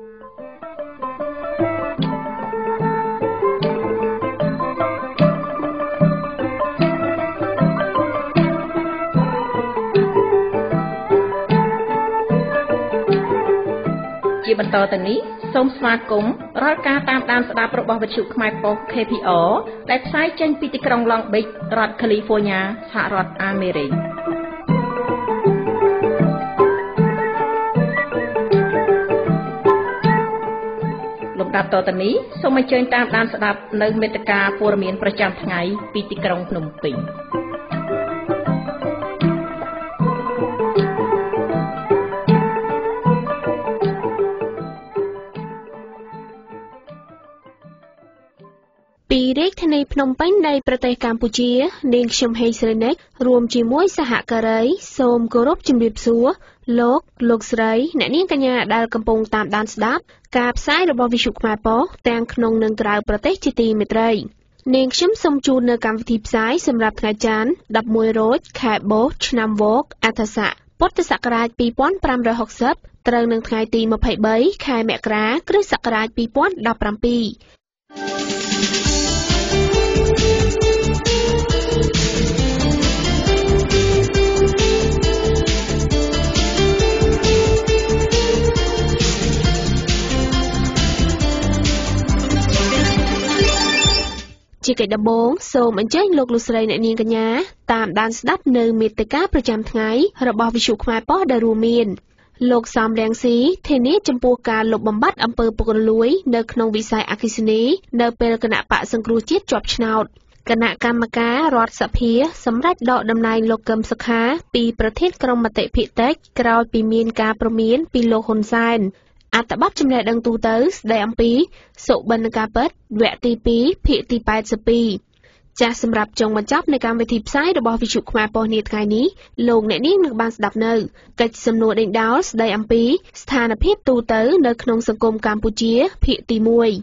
ជាបន្តទៅនេះសូមស្វាគមន៍រាល់ការតាមដានស្ដាប់របស់វិទ្យុខ្មែរប៉ុស្តិ៍ KPR ដែលផ្សាយចេញពីទីក្រុង Long Beach រដ្ឋ California សហរដ្ឋអាមេរិកលំដាប់តទៅនេះសូមអញ្ជើញតាមដានស្ដាប់នៅមេត្តាព័ត៌មានប្រចាំថ្ងៃពីទីក្រុងភ្នំពេញពីរាជធានីភ្នំពេញនៃប្រទេសកម្ពុជានាងខ្ញុំហេងស្រីនិចរួមជាមួយសហការីសូមគោរពជំរាបសួរលោកស្រីអ្នកនាងកញ្ញាដែលកំពុងតាមដានស្ដាប់ការផ្សាយរបស់វិទ្យុខ្មែរប៉ុស្តិ៍ទាំងក្នុងនិងក្រៅប្រទេសជាទីមេត្រីនាងខ្ញុំសូមជូននៅកម្មវិធីផ្សាយសម្រាប់ថ្ងៃច័ន្ទ11រោចខែបោះឆ្នាំវកអថស័កពុទ្ធសករាជ2560ត្រូវនឹងថ្ងៃទី23ខែមករាគ្រិស្តសករាជ2017ជាកិច្ចដំបូងសូមអញ្ជើញលោកស្រីអ្នកនាងកញ្ញាតាមដានស្ដាប់នៅមេត្តាប្រចាំថ្ងៃរបស់វិទ្យុខ្មែរប៉ុស្តិ៍ដែលរួមមានលោកសំរងស៊ីធានាចំពោះការលុបបំបាត់អំពើពុករលួយនៅក្នុងវិស័យអគ្គិសនីនៅពេលគណៈបកសង្គ្រោះជាតិជាប់ឆ្នោតគណៈកម្មការរដ្ឋសភាសម្រេចដកតំណែងលោកកឹមសុខាពីប្រធានក្រុមមតិភាគតិចក្រោយពីមានការព្រមានពីលោកហ៊ុនសែនអត្ថបទចំណេះដឹងទូទៅស្ដីអំពីសុបិនការពិតវគ្គទី2ភាគទី82ចាស់សម្រាប់ចុងបញ្ចប់នៃកម្មវិធីផ្សាយរបស់វិទ្យុខ្មែរប៉ុស្តិ៍នាថ្ងៃនេះលោកអ្នកនាងនឹងបានស្ដាប់នៅកិច្ចសំណួរដេញដោលស្ដីអំពីស្ថានភាពទូទៅនៅក្នុងសង្គមកម្ពុជាភាគទី1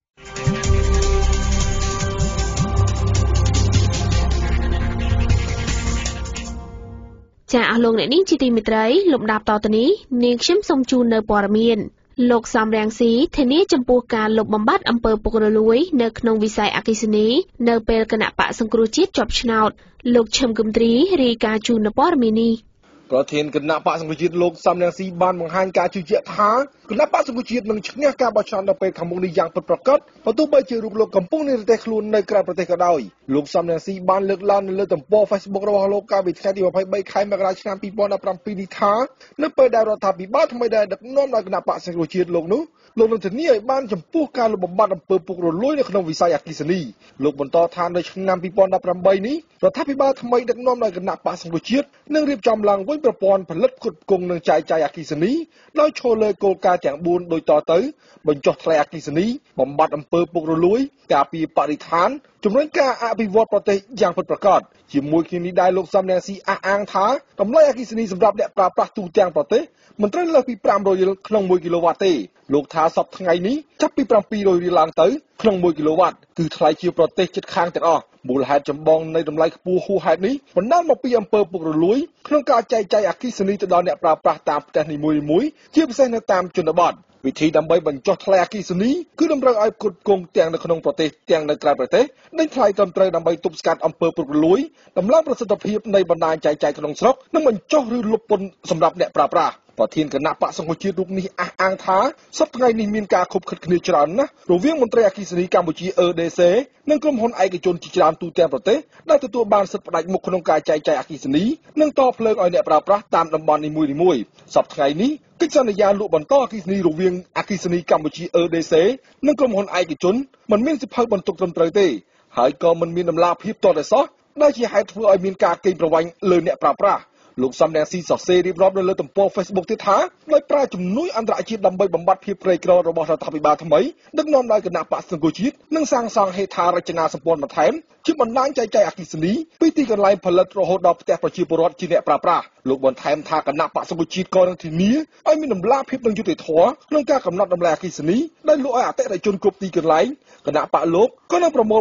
ចាអស់លោកអ្នកនាងជាទីមេត្រីលំដាប់តទៅនេះនាងខ្ញុំសូមជូននៅព័ត៌មានលោកសំរងស៊ីធានាចំពោះការលុបបំបាត់អំពើពុករលួយនៅក្នុងវិស័យអគ្គិសនីនៅពេលគណៈបកសង្គ្រោះជាតិជាប់ឆ្នោតលោកឈឹមគឹមទ្រីរាយការណ៍ជូននៅព័ត៌មាននេះប្រធានគណៈបកសង្គ្រោះជាតិលោកសំរងស៊ីបានបង្ហាញការជឿជាក់ថាគណៈបកសង្គ្រោះជាតិនឹងឈ្នះការបោះឆ្នោតនៅពេលខាងមុខនេះយ៉ាងពិតប្រាកដបើទោះបីជារូបលោកកំពុងនិរទេសខ្លួននៅក្រៅប្រទេសក៏ដោយលោកសំរងស៊ីបានលើកឡើងនៅលើទំព័រ Facebook របស់លោកកាលពីថ្ងៃទី23ខែមករាឆ្នាំ2017នេះថានៅពេលដែលរដ្ឋាភិបាលថ្មីដែលដឹកនាំដោយគណៈបកសង្គ្រោះជាតិលោកនឹងធានាឲ្យបានចំពោះការលុបបំបាត់អំពើពុករលួយនៅក្នុងវិស័យអគ្គិសនីលោកបន្តថានៅឆ្នាំ2018នេះរដ្ឋាភិបាលថ្មីដឹកនាំដោយគណៈបកសង្គ្រោះជាតិនឹងរៀបចំឡើងវិញប្រព័ន្ធផលិតផ្គត់ផ្គង់និងចែកចាយអគ្គិសនីដោយឈលលើគោលការណ៍ទាំង4ដូចតទៅបញ្ចុះថ្លៃអគ្គិសនីបំបត្តិអំពើពុករលួយការពារបរិស្ថានជំរុញការអភិវឌ្ឍប្រទេសយ៉ាងពិតប្រាកដជាមួយគ្នានេះដែរលោកសំរងស៊ីអះអាងថាតម្លៃអគ្គិសនីសម្រាប់អ្នកប្រើប្រាស់ទូទាំងប្រទេសមិនត្រូវលើសពី500រៀលក្នុង1គីឡូវ៉ាត់ទេលោកថាសប្តាហ៍ថ្ងៃនេះចាប់ពី700រៀលឡើងទៅក្នុង1គីឡូវ៉ាត់គឺថ្លៃជាប្រទេសជិតខាងទាំងអស់មូលហេតុចម្បងនៃតម្លៃខ្ពស់ហួសហេតុនេះបណ្ដាលមកពីអំពើពុករលួយក្នុងការចែកចាយអគ្គិសនីទៅដល់អ្នកប្រើប្រាស់តាមផ្ទះនីមួយៗជាពិសេសនៅតាមជនបទវិធីដើម្បីបញ្ចុះថ្លៃអគ្គិសនីគឺតម្រូវឲ្យផ្គត់ផ្គង់ទាំងនៅក្នុងប្រទេសទាំងនៅក្រៅប្រទេសដេញថ្លៃត្រឹមត្រូវដើម្បីទប់ស្កាត់អំពើពុករលួយដំឡើងប្រសិទ្ធភាពនៃបណ្ដាញចែកចាយក្នុងស្រុកនិងបញ្ចុះឬលុបពន្ធសម្រាប់អ្នកប្រើប្រាស់ប្រធានគណៈបកសង្គ្រោះជាតិរូបនេះអះអាងថាសប្តាហ៍ថ្ងៃនេះមានការខុបខិតគ្នាច្រើនណាស់រវាងមន្ត្រីអគ្គិសនីកម្ពុជា EDC និងក្រុមហ៊ុនឯកជនជាច្រើនទូទាំងប្រទេសដែលទទួលបានសិទ្ធិផ្ដាច់មុខក្នុងការចែកចាយអគ្គិសនីនិងតភ្លើងឲ្យអ្នកប្រើប្រាស់តាមតំបន់នីមួយៗសប្តាហ៍ថ្ងៃនេះកិច្ចសន្យាលក់បន្តអគ្គិសនីរវាងអគ្គិសនីកម្ពុជា EDC និងក្រុមហ៊ុនឯកជនមិនមានសិភៅបន្ទុកត្រឹមត្រូវទេហើយក៏មិនមានដំណាភាពទាល់តែសោះដែលជាហេតុធ្វើឲ្យមានការកេងប្រវ័ញ្ចលើអ្នកប្រើប្រាស់លោកសំរងស៊ីសរសេររៀបរាប់នៅលើទំព័រ Facebook ទៀតថាដោយប្រើជំនួយអន្តរជាតិដើម្បីបំបត្តិភាពក្រីក្ររបស់រដ្ឋាភិបាលថ្មីដឹកនាំដោយគណៈបក្សសង្គ្រោះជាតិនិងសាងសង់ហេដ្ឋារចនាសម្ព័ន្ធបន្ថែមជាបណ្ដាញចែកចាយអគ្គិសនីពីទីកន្លែងផលិតរហូតដល់ផ្ទះប្រជាពលរដ្ឋជាអ្នកប្រើប្រាស់លោកបន្ថែមថាគណៈបក្សសង្គ្រោះជាតិក៏នឹងធានាឲ្យមានដំណាភាពនិងយុត្តិធម៌ក្នុងការកំណត់តម្លៃអគ្គិសនីដែលលក់ឲ្យអតិថិជនគ្រប់ទីកន្លែងគណៈបកលោកក៏នឹងប្រមូលប្រាក់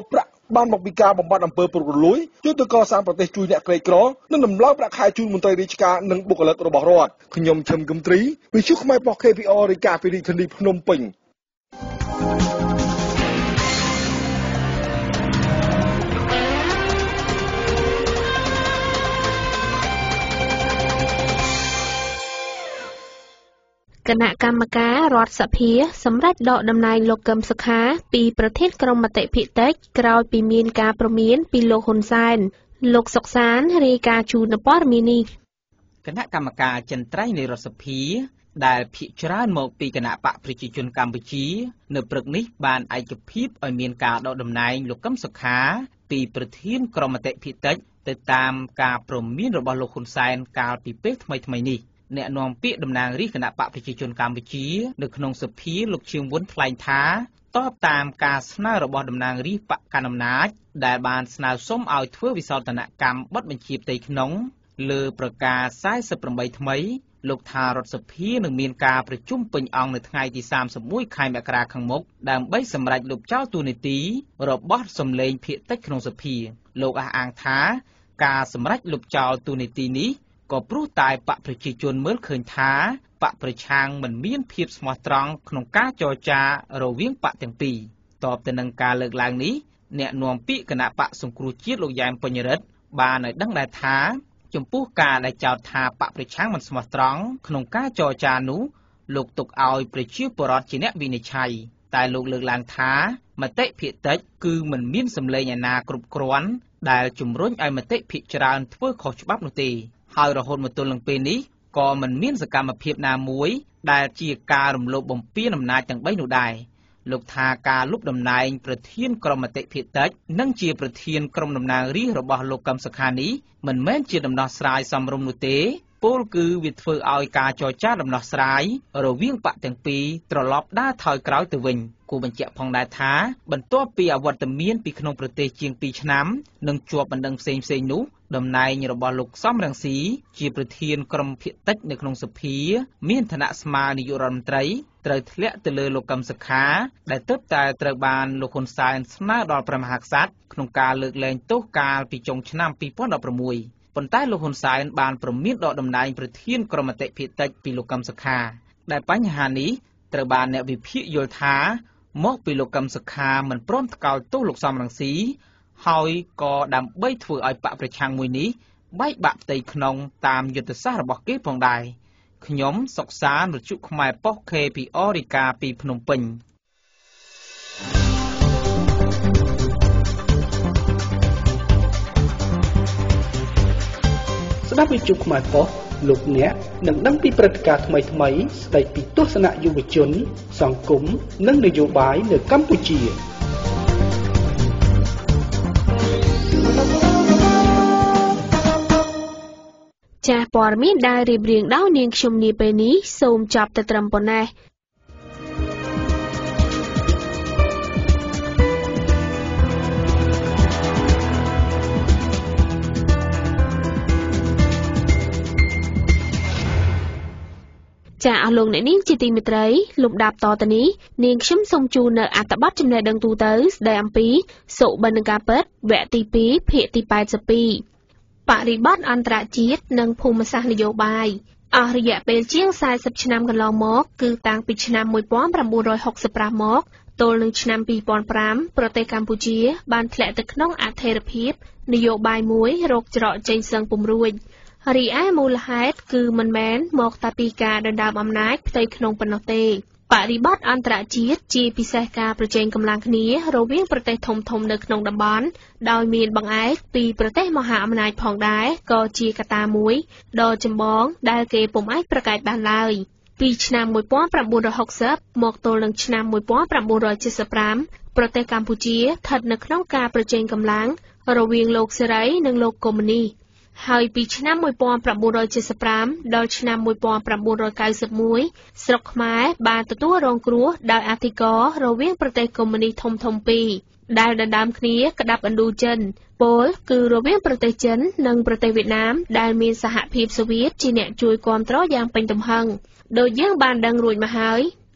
បានមកពីការបំបត្តិអំពើពុករលួយជួយទៅកសាងប្រទេសជួយអ្នកក្រីក្រនិងដំឡើងប្រាក់ខែជូនមន្ត្រីរាជការនិងបុគ្គលិករបស់រដ្ឋខ្ញុំឈឹមគឹមត្រីវិទ្យុខ្មែរប៉ុស្តិ៍ KPR រាយការណ៍ពីរាជធានីភ្នំពេញគណៈកម្មការរដ្ឋសភាសម្រេចដកតំណែងលោកកឹមសុខាពីប្រធានក្រុមមតិភិតិចក្រោយពីមានការព្រមានពីលោកហ៊ុនសែនលោកសុកសានរាយការណ៍ជូនព័ត៌មាននេះគណៈកម្មការចិន្ត្រៃយ៍នៃរដ្ឋសភាដែលភាគច្រើនមកពីគណៈបកប្រជាជនកម្ពុជានៅព្រឹកនេះបានឯកភាពឲ្យមានការដកតំណែងលោកកឹមសុខាពីប្រធានក្រុមមតិភិតិចទៅតាមការព្រមានរបស់លោកហ៊ុនសែនកាលពីពេលថ្មីៗនេះអ្នកនាំពាក្យតំណាងរាស្ត្រគណៈបកប្រជាជនកម្ពុជានៅក្នុងសភាលោកឈៀងវុនថ្លែងថាតបតាមការស្នើរបស់តំណាងរាស្ត្របកកណ្ដាលអំណាចដែលបានស្នើសុំឲ្យធ្វើវិសោធនកម្មបទបញ្ជាផ្ទៃក្នុងលើប្រការ48ថ្មីលោកថារដ្ឋសភានឹងមានការប្រជុំពេញអង្គនៅថ្ងៃទី31ខែមករាខាងមុខដើម្បីសម្រេចលុបចោលតួនាទីរបស់សម្លេងភាគតិចក្នុងសភាលោកអះអាងថាការសម្រេចលុបចោលតួនាទីនេះក៏ព្រោះតែបកប្រជាជនមើលឃើញថាបកប្រឆាំងមិនមានភាពស្មោះត្រង់ក្នុងការចរចារវាងបកទាំងពីរតបទៅនឹងការលើកឡើងនេះអ្នកនាំពាក្យគណៈបកសង្គ្រោះជាតិលោកយ៉ែមពេញរិទ្ធបានឲ្យដឹងដែរថាចំពោះការដែលចោទថាបកប្រឆាំងមិនស្មោះត្រង់ក្នុងការចរចានោះលោកទុកឲ្យប្រជាពលរដ្ឋជាអ្នកវិនិច្ឆ័យតែលោកលើកឡើងថាមតិភាគតិចគឺមិនមានសម្លេងឯណាគ្រប់គ្រាន់ដែលជំរុញឲ្យមតិភាគច្រើនធ្វើខុសច្បាប់នោះទេហើយរហូតមកទល់នឹងពេលនេះក៏មិនមានសកម្មភាពណាមួយដែលជាការរំលោភបំពានអំណាចទាំង3នោះដែរលោកថាការលុបតំណែងប្រធានក្រុមមតិភាគតិចនិងជាប្រធានក្រុមតំណាងរាស្ត្ររបស់លោកកឹមសុខានេះមិនមែនជាដំណោះស្រាយសមរម្យនោះទេពោលគឺវាធ្វើឲ្យការចរចាដំណោះស្រាយរវាងបកទាំងពីរត្រឡប់ដើរថយក្រោយទៅវិញគូបញ្ជាក់ផងដែរថាបន្ទាប់ពីអវត្តមានពីក្នុងប្រទេសជាង2ឆ្នាំនិងជាប់បណ្ដឹងផ្សេងៗនោះតំណែងរបស់លោកសំរងស៊ីជាប្រធានក្រុមភាគតិចនៅក្នុងសភាមានឋានៈស្មើនាយករដ្ឋមន្ត្រីត្រូវធ្លាក់ទៅលើលោកកឹមសុខាដែលទើបតែត្រូវបានលោកហ៊ុនសែនស្នើដល់ព្រះមហាក្សត្រក្នុងការលើកលែងទោសកាលពីចុងឆ្នាំ2016ប៉ុន្តែលោកហ៊ុនសែនបានព្រមានដកតំណែងប្រធានក្រុមមតិភាគតិចពីលោកកឹមសុខាដែលបញ្ហានេះត្រូវបានអ្នកវិភាគយល់ថាមកពីលោកកឹមសុខាមិនព្រមថ្កោលទោសលោកសំរងស៊ីហើយក៏ដើម្បីធ្វើឲ្យបកប្រឆាំងមួយនេះបែកបាក់ផ្ទៃក្នុងតាមយុទ្ធសាស្ត្ររបស់គេផងដែរខ្ញុំសុកសានវិទ្យុខ្មែរប៉ុស្តិ៍ KPR រាយការណ៍ពីភ្នំពេញស្ដាប់វិទ្យុខ្មែរប៉ុស្តិ៍លោកអ្នកនឹងដឹងពីព្រឹត្តិការណ៍ថ្មីៗស្ដីពីទស្សនៈយុវជនសង្គមនិងនយោបាយនៅកម្ពុជាចាស់ព័ត៌មានដែលរៀបរៀងដោយនាងខ្ញុំនាពេលនេះសូមចប់តែត្រឹមប៉ុណ្ណេះចាអស់លោកអ្នកនាងជាទីមេត្រីលំដាប់តទៅនេះនាងខ្ញុំសូមជូននៅអត្ថបទចំណេះដឹងទូទៅស្ដីអំពីសុបិនការពិតវគ្គទី2ភាគទី82បរិបទអន្តរជាតិនិងភូមិសាស្ត្រនយោបាយអស់រយៈពេលជាង40ឆ្នាំកន្លងមកគឺតាំងពីឆ្នាំ1965មកទល់នឹងឆ្នាំ2005ប្រទេសកម្ពុជាបានធ្លាក់ទៅក្នុងអធិរភាពនយោបាយមួយរកច្រកចេញសឹងពុំរួចរីឯមូលហេតុគឺមិនមែនមកតែពីការដណ្ដើមអំណាចផ្ទៃក្នុងប៉ុណ្ណោះទេបរិបទអន្តរជាតិជាពិសេសការប្រជែងកម្លាំងគ្នារវាងប្រទេសធំៗនៅក្នុងតំបន់ដោយមានបង្អែកពីប្រទេសមហាអំណាចផងដែរក៏ជាកត្តាមួយដ៏ចម្បងដែលគេពុំអាចប្រកែកបានឡើយពីឆ្នាំ1960មកទល់នឹងឆ្នាំ1975ប្រទេសកម្ពុជាស្ថិតនៅក្នុងការប្រជែងកម្លាំងរវាងលោកសេរីនិងលោកកុម្មុយនីសហើយពីឆ្នាំ1975ដល់ឆ្នាំ1991ស្រុកខ្មែរបានទទួលរងគ្រោះដោយអធិការរវាងប្រទេសកុម្មុយនីសធំៗពីរដែលដណ្ដើមគ្នាក្តាប់ឥណ្ឌូចិនពលគឺរវាងប្រទេសចិននិងប្រទេសវៀតណាមដែលមានសហភាពសូវៀតជាអ្នកជួយគាំទ្រយ៉ាងពេញទំហឹងដោយយើងបានដឹងរួចមកហើយ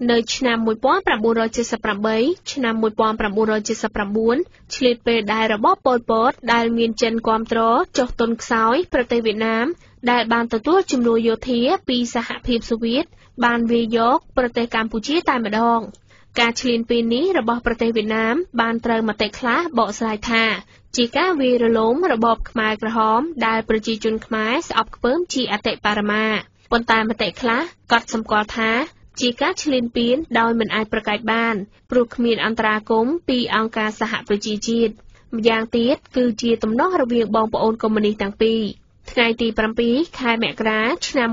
នៅឆ្នាំ1978ឆ្នាំ1979ឆ្លៀតពេលដែលរបបប៉ុលពតដែលមានចិនគាំទ្រចុះទុនខ្សោយប្រទេសវៀតណាមដែលបានទទួលជំនួយយោធាពីសហភាពសូវៀតបានវាយយកប្រទេសកម្ពុជាតែម្ដងការឈ្លានពាននេះរបស់ប្រទេសវៀតណាមបានត្រូវមតិខ្លះបកស្រាយថាជាការវាយរលំរបបខ្មែរក្រហមដែលប្រជាជនខ្មែរស្អប់ខ្ពើមជាអតិបរមាប៉ុន្តែមតិខ្លះក៏សម្គាល់ថាជាការឈ្លានពានដោយមិនអាចប្រកែកបានព្រោះគ្មានអន្តរាគមន៍ពីអង្គការសហប្រជាជាតិម្យ៉ាងទៀតគឺជាទំនាស់រវាងបងប្អូនកុម្មុយនីសទាំងពីរថ្ងៃទី7ខែមករាឆ្នាំ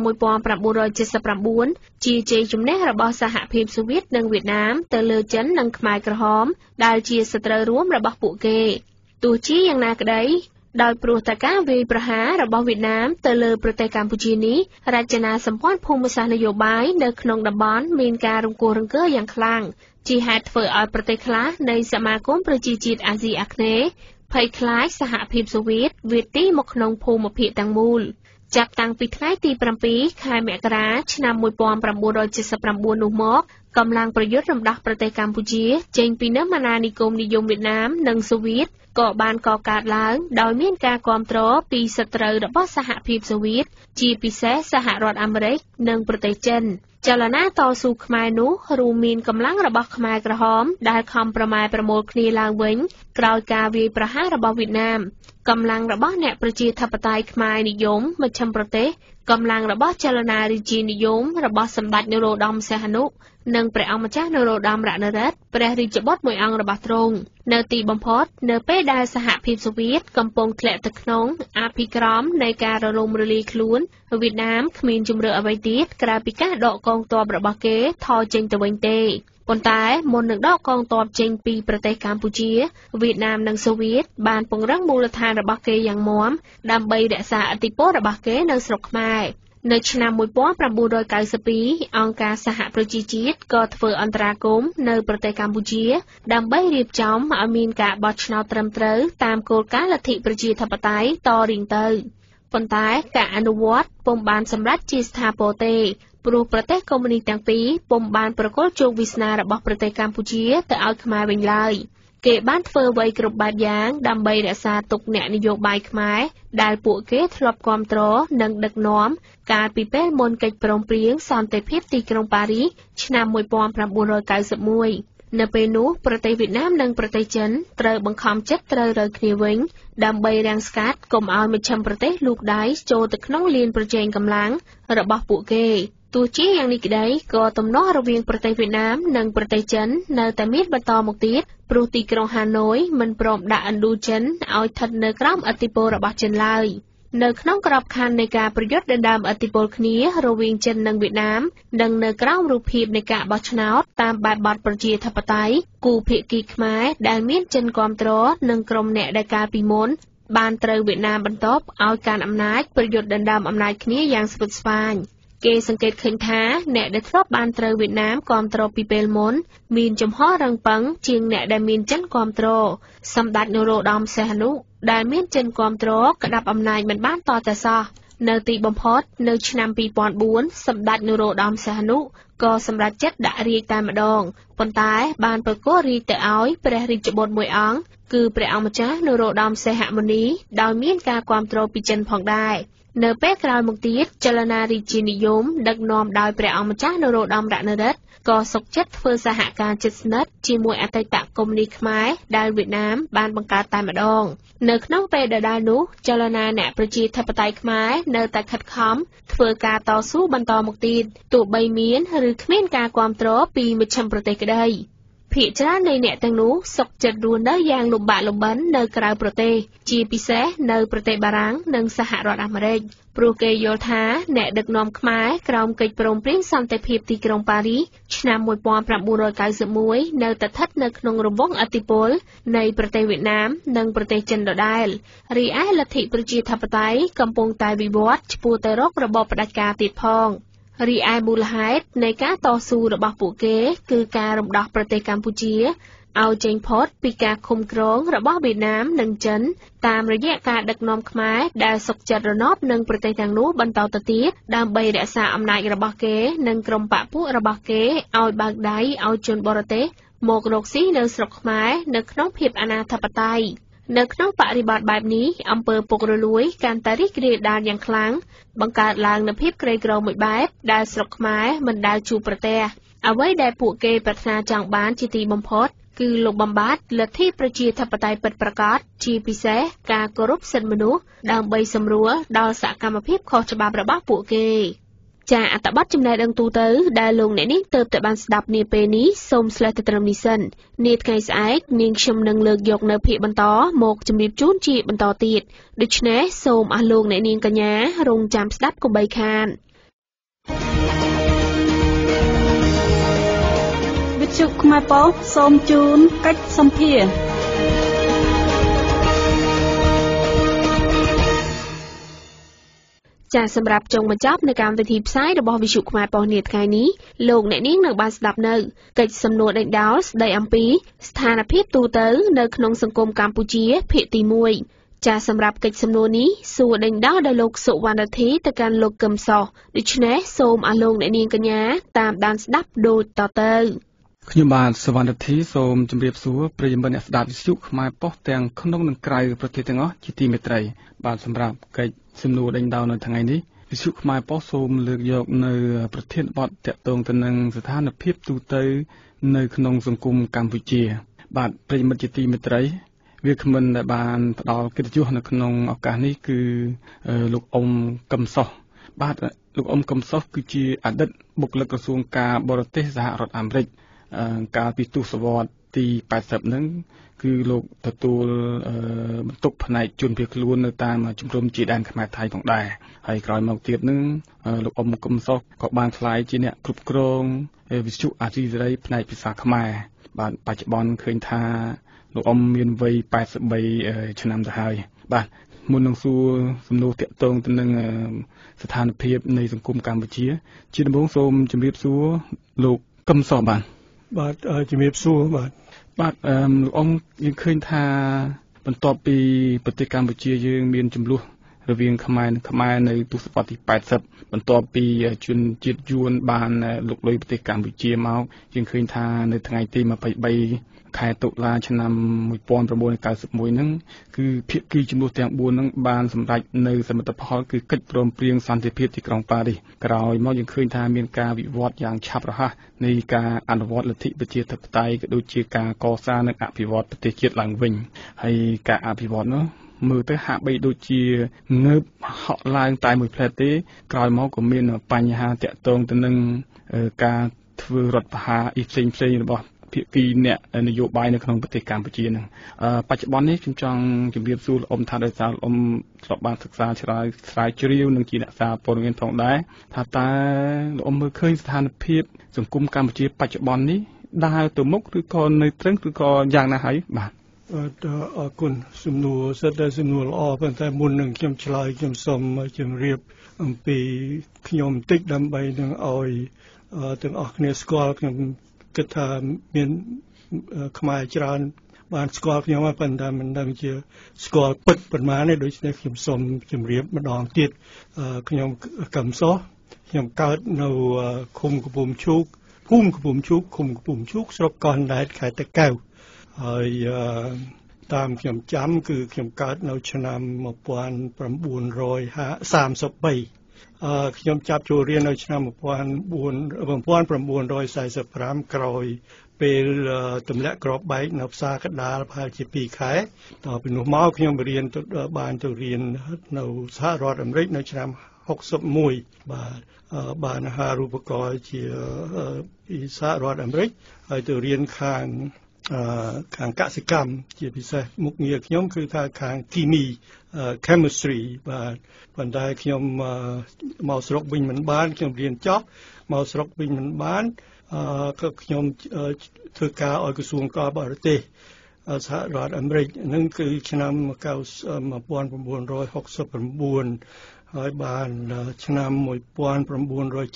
1979ជាជ័យជំនះរបស់សហភាពសូវៀតនិងវៀតណាមទៅលើចិននិងខ្មែរក្រហមដែលជាសត្រូវរួមរបស់ពួកគេទោះជាយ៉ាងណាក្តីដោយព្រោះតែការវាយប្រហាររបស់វៀតណាមទៅលើប្រទេសកម្ពុជានេះរចនាសម្ព័ន្ធភូមិសាស្ត្រនយោបាយនៅក្នុងតំបន់មានការរង្គោះរង្គើយ៉ាងខ្លាំងជាហេតុធ្វើឲ្យប្រទេសខ្លះនៃសមាគមប្រជាជាតិអាស៊ីអាគ្នេយ៍ភ័យខ្លាចសហភាពសូវៀតវាយទីមកក្នុងភូមិភាគទាំងមូលចាប់តាំងពីថ្ងៃទី7ខែមករាឆ្នាំ1979នោះមកកម្លាំងប្រយុទ្ធរំដោះប្រទេសកម្ពុជាចេញពីនិមនានិគមនិយមវៀតណាមនិងសូវៀតក៏បានកកើតឡើងដោយមានការគាំទ្រពីសត្រូវរបស់សហភាពសូវៀតជាពិសេសសហរដ្ឋអាមេរិកនិងប្រទេសចិនចលនាតស៊ូខ្មែរនោះរួមមានកម្លាំងរបស់ខ្មែរក្រហមដែលខំប្រម៉ែប្រមូលគ្នាឡើងវិញក្រោយការវាយប្រហាររបស់វៀតណាមកម្លាំងរបស់អ្នកប្រជាធិបតេយ្យខ្មែរនិយមមជ្ឈិមប្រទេសកម្លាំងរបស់ចលនារាជានិយមរបស់សម្ដេចនរោត្តមសីហនុនិងព្រះអង្គម្ចាស់នរោត្តមរណរដ្ឋព្រះរាជបុត្រមួយអង្គរបស់ទ្រង់នៅទីបំផុតនៅពេលដែលសហភាពសូវៀតកំពុងធ្លាក់ទៅក្នុងអភិក្រមណ៍នៃការរលំរលាយខ្លួនវៀតណាមគ្មានជំរឿអ្វីទៀតក្រៅពីការដកកងទ័ពរបស់គេថយចេញទៅវិញទេប៉ុន្តែមុននឹងដកកងទ័ពចេញពីប្រទេសកម្ពុជាវៀតណាមនិងសូវៀតបានពង្រឹងមូលដ្ឋានរបស់គេយ៉ាងមាំដើម្បីរក្សាឥទ្ធិពលរបស់គេនៅស្រុកខ្មែរនៅឆ្នាំ1992អង្គការសហប្រជាជាតិក៏ធ្វើអន្តរាគមន៍នៅប្រទេសកម្ពុជាដើម្បីរៀបចំឲ្យមានការបោះឆ្នោតត្រឹមត្រូវតាមគោលការណ៍លទ្ធិប្រជាធិបតេយ្យតរៀងទៅប៉ុន្តែការអនុវត្តពុំបានសម្រេចជាស្ថាពរទេព្រោះប្រទេសកុម្មុយនីសទាំងពីរពុំបានប្រគល់ជោគវាសនារបស់ប្រទេសកម្ពុជាទៅឲ្យខ្មែរវិញឡើយគេបានធ្វើអ្វីគ្រប់បែបយ៉ាងដើម្បីរក្សាទុកអ្នកនយោបាយខ្មែរដែលពួកគេធ្លាប់គាំទ្រនិងដឹកនាំកាលពីពេលមុនកិច្ចព្រមព្រៀងសន្តិភាពទីក្រុងប៉ារីសឆ្នាំ1991នៅពេលនោះប្រទេសវៀតណាមនិងប្រទេសចិនត្រូវបង្ខំចិត្តត្រូវរើគ្នាវិញដើម្បីរាំងស្កាត់កុំឲ្យមជ្ឈិមប្រទេសលូកដៃចូលទៅក្នុងលានប្រជែងកម្លាំងរបស់ពួកគេទោះជាយ៉ាងនេះក្តីក៏ទំនាស់រវាងប្រទេសវៀតណាមនិងប្រទេសចិននៅតែមានបន្តមកទៀតព្រោះទីក្រុងហាណូយមិនព្រមដាក់ឥណ្ឌូចិនឲ្យស្ថិតនៅក្រោមឥទ្ធិពលរបស់ចិនឡើយនៅក្នុងក្របខ័ណ្ឌនៃការប្រយុទ្ធដណ្ដើមឥទ្ធិពលគ្នារវាងចិននិងវៀតណាមនិងនៅក្រោមរូបភាពនៃការបោះឆ្នោតតាមបែបបទប្រជាធិបតេយ្យគូភាគីខ្មែរដែលមានចិនគាំទ្រនិងក្រុមអ្នកដែលកាលពីមុនបានត្រូវវៀតណាមបន្ទាប់ឲ្យកាន់អំណាចប្រយុទ្ធដណ្ដើមអំណាចគ្នាយ៉ាងស្វិតស្វាញគេសង្កេតឃើញថាអ្នកដែលធ្លាប់បានត្រូវវៀតណាមគាំទ្រពីពេលមុនមានចំហរឹងប៉ឹងជាងអ្នកដែលមានចិនគាំទ្រសម្ដេចនរោត្តមសីហនុដែលមានចិនគាំទ្រក្តាប់អំណាចមិនបានតតែសោះនៅទីបំផុតនៅឆ្នាំ2004សម្ដេចនរោត្តមសីហនុក៏សម្រេចចិត្តដាក់រាជតែម្ដងប៉ុន្តែបានប្រគល់រាជទៅឲ្យព្រះរាជបុត្រមួយអង្គគឺព្រះអង្គម្ចាស់នរោត្តមសីហមុនីដោយមានការគាំទ្រពីចិនផងដែរនៅពេលក្រោយមកទៀតចលនារាជានិយមដឹកនាំដោយព្រះអង្គម្ចាស់នរោត្តមរណរដ្ឋក៏សុខចិត្តធ្វើសហការជិតស្និទ្ធជាមួយអតីតកុម្មុយនីសខ្មែរដែលវៀតណាមបានបង្កើតតែម្ដងនៅក្នុងពេលដដែលនោះចលនាអ្នកប្រជាធិបតេយ្យខ្មែរនៅតែខិតខំធ្វើការតស៊ូបន្តមកទៀតទោះបីមានឬគ្មានការគាំទ្រពីមជ្ឈិមប្រទេសក្តីភាគច្រើននៃអ្នកទាំងនោះសុខចិត្តរស់នៅយ៉ាងលំបាកលំបិននៅក្រៅប្រទេសជាពិសេសនៅប្រទេសបារាំងនិងសហរដ្ឋអាមេរិកព្រោះគេយល់ថាអ្នកដឹកនាំខ្មែរក្រោមកិច្ចព្រមព្រៀងសន្តិភាពទីក្រុងប៉ារីសឆ្នាំ1991នៅតែស្ថិតនៅក្នុងរង្វង់ឥទ្ធិពលនៃប្រទេសវៀតណាមនិងប្រទេសចិនដដែលរីឯលទ្ធិប្រជាធិបតេយ្យកំពុងតែវិវត្តឆ្ពោះទៅរករបបផ្ដាច់ការទៀតផងរីឯមូលហេតុនៃការតស៊ូរបស់ពួកគេគឺការរំដោះប្រទេសកម្ពុជាឲ្យចេញផុតពីការឃុំគ្រងរបស់វៀតណាមនិងចិនតាមរយៈការដឹកនាំខ្មែរដែលសុខចិត្តរណបនឹងប្រទេសទាំងនោះបន្តទៅទៀតដើម្បីរក្សាអំណាចរបស់គេនិងក្រុមបកពួករបស់គេឲ្យបើកដៃឲ្យជនបរទេសមករកស៊ីនៅស្រុកខ្មែរនៅក្នុងភាពអនាធិបតេយ្យនៅក្នុងបរិបទបែបនេះអំពើពុករលួយកាន់តែរីករាលដាលយ៉ាងខ្លាំងបង្កើតឡើងនូវភាពក្រីក្រមួយបែបដែលស្រុកខ្មែរមិនដែលជួបប្រទះអ្វីដែលពួកគេប្រាថ្នាចង់បានជាទីបំផុតគឺលុបបំបាត់លទ្ធិប្រជាធិបតេយ្យពិតប្រាកដជាពិសេសការគោរពសិទ្ធិមនុស្សដើម្បីសម្រួលដល់សកម្មភាពខុសច្បាប់របស់ពួកគេចាអត្ថបទចំណេះដឹងទូទៅដែលលោកអ្នកនាងទើបតែបានស្ដាប់នាពេលនេះសូមស្លេះទៅត្រឹមនេះសិននាថ្ងៃស្អែកនាងខ្ញុំនឹងលើកយកនៅភាគបន្តមកជម្រាបជូនជាបន្តទៀតដូច្នេះសូមអស់លោកអ្នកនាងកញ្ញារងចាំស្ដាប់កុំបីខានវិទ្យុខ្មែរប៉ុស្តិ៍សូមជូនកិច្ចសម្ភារចាសម្រាប់ចុងបញ្ចប់នៃកម្មវិធីផ្សាយរបស់វិទ្យុខ្មែរប៉ុស្តិ៍នាថ្ងៃនេះលោកអ្នកនាងនឹងបានស្ដាប់នៅកិច្ចសំណួរដេញដោលស្ដីអំពីស្ថានភាពទូទៅនៅក្នុងសង្គមកម្ពុជាភាគទី1ចាសម្រាប់កិច្ចសំណួរនេះសួរដេញដោលដោយលោកសុវណ្ណធីទៅកាន់លោកកឹមសោះដូច្នេះសូមអស់លោកអ្នកនាងកញ្ញាតាមដានស្ដាប់ដូចតទៅខ្ញុំបាទសុវណ្ណធីសូមជម្រាបសួរប្រិយមិត្តអ្នកស្ដាប់វិទ្យុខ្មែរប៉ុស្តិ៍ទាំងក្នុងនិងក្រៅប្រទេសទាំងអស់ជាទីមេត្រីបាទសម្រាប់កិច្ចសំណួរដេញដោលនៅថ្ងៃនេះវិទ្យុខ្មែរប៉ុស្តិ៍សូមលើកយកនៅប្រធានបទទាក់ទងទៅនឹងស្ថានភាពទូទៅនៅក្នុងសង្គមកម្ពុជាបាទប្រិយមិត្តជាទីមេត្រីវាគ្មិនដែលបានផ្ដល់កិត្តិយសនៅក្នុងឱកាសនេះគឺលោកអ៊ុំកឹមសុខបាទលោកអ៊ុំកឹមសុខគឺជាអតីតបុគ្គលិកក្រសួងការបរទេសសហរដ្ឋអាមេរិកកាលពីទសវត្សរ៍ទី80ហ្នឹងគឺលោកទទួលបន្ទុកផ្នែកជនភៀសខ្លួននៅតាមជំរំជាដែនខ្មែរថៃផងដែរហើយក្រោយមកទៀតហ្នឹងលោកអ៊ុំកឹមសុខក៏បានក្លាយជាអ្នកគ្រប់គ្រងវិទ្យុអាស៊ីសេរីផ្នែកភាសាខ្មែរបាទបច្ចុប្បន្នឃើញថាលោកអ៊ុំមានវ័យ83ឆ្នាំទៅហើយបាទមុននឹងសួរសំណួរតាក់ទងទៅនឹងស្ថានភាពនៃសង្គមកម្ពុជាជាដំបូងសូមជម្រាបសួរលោកកឹមសុខបាទជំរាបសួរបាទលោកអ៊ំយើងឃើញថាបន្ទាប់ពីប្រទេសកម្ពុជាយើងមានចំនួនរវាងខ្មែរនិងខ្មែរនៅទសវត្សរ៍ទី80បន្ទាប់ពីជនជាតិយួនបានលុកលុយប្រទេសកម្ពុជាមកយើងឃើញថានៅថ្ងៃទី23ខែតុលាឆ្នាំ1991ហ្នឹងគឺភាគីចំនួនទាំង4ហ្នឹងបានសម្រេចនៅសមិទ្ធផលគឺកិច្ចព្រមព្រៀងសន្តិភាពទីក្រុងប៉ារីសក្រោយមកយើងឃើញថាមានការវិវត្តយ៉ាងឆាប់រហ័សនៃការអនុវត្តលទ្ធិប្រជាធិបតេយ្យក៏ដូចជាការកសាងនិងអភិវឌ្ឍប្រទេសជាតិឡើងវិញហើយការអភិវឌ្ឍនោះមើលទៅហាក់បីដូចជាងើបហក់ឡើងតែមួយផ្លែតទេក្រោយមកក៏មានបញ្ហាតាក់ទងទៅនឹងការធ្វើរដ្ឋប្រហារផ្សេងរបស់ភាគីអ្នកនយោបាយនៅក្នុងប្រទេសកម្ពុជានឹងបច្ចុប្បន្ននេះខ្ញុំចង់ជម្រាបសួរលោកអ៊ុំថាដោយសារលោកអ៊ុំធ្លាប់បានសិក្សាស្រាវជ្រាវនិងជាអ្នកសារព័ត៌មានផងដែរថាតើលោកអ៊ុំមើលឃើញស្ថានភាពសង្គមកម្ពុជាបច្ចុប្បន្ននេះដើរទៅមុខឬក៏នៅត្រឹងឬក៏យ៉ាងណាហើយបាទអរគុណសំណួរសិតតែសំណួរល្អប៉ុន្តែមុននឹងខ្ញុំឆ្លើយខ្ញុំសូមជម្រាបអំពីខ្ញុំបន្តិចដើម្បីនឹងឲ្យទាំងអស់គ្នាស្គាល់ខ្ញុំគិតថាមានខ្មែរច្រើនបានស្គាល់ខ្ញុំប៉ុន្តែមិនដឹងជាស្គាល់ពិតប៉ុន្មានទេដូច្នេះខ្ញុំសូមជម្រាបម្ដងទៀតខ្ញុំកឹមសុខខ្ញុំកើតនៅឃុំកំពង់ឈូកភូមិកំពង់ឈូកឃុំកំពង់ឈូកស្រុកកោះអណ្ដែតខេត្តតាកែវហើយតាមខ្ញុំចាំគឺខ្ញុំកើតនៅឆ្នាំ1933ខ្ញុំចាប់ចូលរៀននៅឆ្នាំ1945ក្រោយពេលទម្លាក់ក្របបែកនៅផ្សារកដាលប្រហែលជា2ខែតពីនោះមកខ្ញុំបានទៅរៀននៅសហរដ្ឋអាមេរិកនៅឆ្នាំ61បានអាហារូបករណ៍ជាពីសហរដ្ឋអាមេរិកហើយទៅរៀនខាងកសិកម្មជាពិសេសមុខងារខ្ញុំគឺថាខាងគីមី chemistry បាទប៉ុន្តែខ្ញុំមកស្រុកវិញមិនបានខ្ញុំរៀនចប់មកស្រុកវិញមិនបានក៏ខ្ញុំធ្វើការឲ្យក្រសួងការបរទេសសហរដ្ឋអាមេរិកហ្នឹងគឺឆ្នាំ1969ហើយបានឆ្នាំ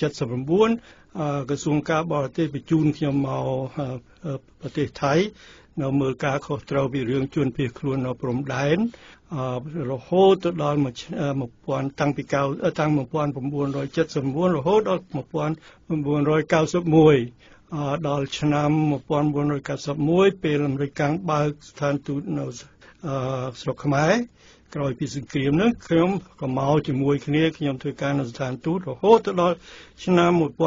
1979ក្រសួងការបរទេសបញ្ជូនខ្ញុំមកប្រទេសថៃនៅមើលការខុសត្រូវពីរឿងជួនភៀសខ្លួននៅព្រំដែនរហូតទៅដល់1000តាំងពីតាំង1979រហូតដល់1991ដល់ឆ្នាំ1991ពេលអាមេរិកកាំងបើកស្ថានទូតនៅស្រុកខ្មែរក្រោយពីសង្គ្រាមនោះខ្ញុំក៏មកជាមួយគ្នាខ្ញុំធ្វើការនៅស្ថានទូតរហូតទៅដល់ឆ្នាំ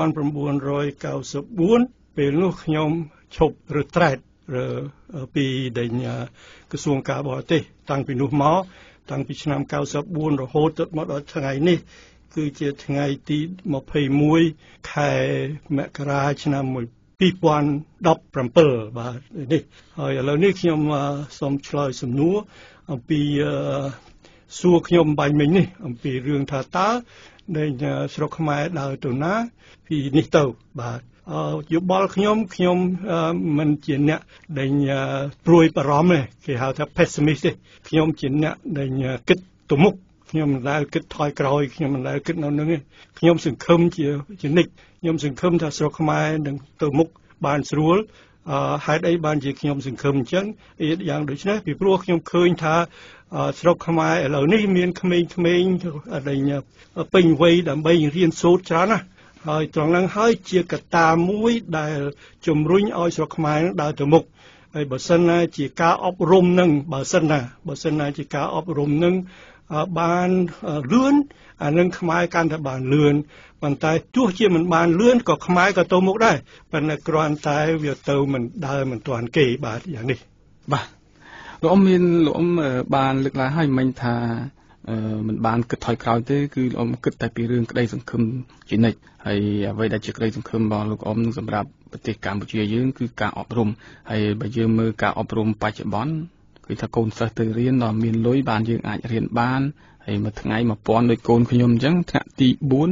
1994ពេលនោះខ្ញុំឈប់retreatពីដេញក្រសួងការបរទេសតាំងពីនោះមកតាំងពីឆ្នាំ94រហូតមកដល់ថ្ងៃនេះគឺជាថ្ងៃទី21ខែមករាឆ្នាំ2017បាទនេះហើយឥឡូវនេះខ្ញុំសូមឆ្លើយសំណួរអំពីសួរខ្ញុំបាញ់មិញនេះអំពីរឿងថាតើនៃស្រុកខ្មែរដើរទៅណាពីនេះទៅបាទយោបល់ខ្ញុំមិនជាអ្នកដែលព្រួយបារម្ភទេគេហៅថា pessimist ទេខ្ញុំជាអ្នកដែលគិតទៅមុខខ្ញុំមិនដែលគិតថយក្រោយខ្ញុំមិនដែលគិតនៅនឹងទេខ្ញុំសង្ឃឹមជានិច្ចខ្ញុំសង្ឃឹមថាស្រុកខ្មែរនឹងទៅមុខបានស្រួលហេតុអីបានជាខ្ញុំសង្ឃឹមអញ្ចឹងយ៉ាងដូចនេះពីព្រោះខ្ញុំឃើញថាស្រុកខ្មែរឥឡូវនេះមានក្មេងៗដែលពេញវ័យដើម្បីរៀនសូត្រច្រើនណាស់ហើយត្រង់ហ្នឹងហើយជាកត្តាមួយដែលជំរុញឲ្យស្រុកខ្មែរនឹងដើរទៅមុខហើយបើសិនណាជាការអប់រំនឹងបើសិនណាជាការអប់រំនឹងបានលឿនអានឹងខ្មែរកាន់តែបានលឿនប៉ុន្តែទោះជាមិនបានលឿនក៏ខ្មែរក៏ទៅមុខដែរប៉ុន្តែគ្រាន់តែវាទៅមិនដើរមិនទាន់គេបាទយ៉ាងនេះបាទលោកអ៊ំបានលើកឡើងឲ្យមិញថាមិនបានគិតថយក្រោយទេគឺលោកអ៊ំគិតតែពីរឿងក្តីសង្ឃឹមជានិច្ចហើយអ្វីដែលជាក្តីសង្ឃឹមរបស់លោកអ៊ំនឹងសម្រាប់ប្រទេសកម្ពុជាយើងគឺការអប់រំហើយបើយើងមើលការអប់រំបច្ចុប្បន្នគឺថាកូនសិស្សទៅរៀនដល់មានលុយបានយើងអាចរៀនបានហើយមួយថ្ងៃ1000ដូចកូនខ្ញុំអញ្ចឹងថ្នាក់ទី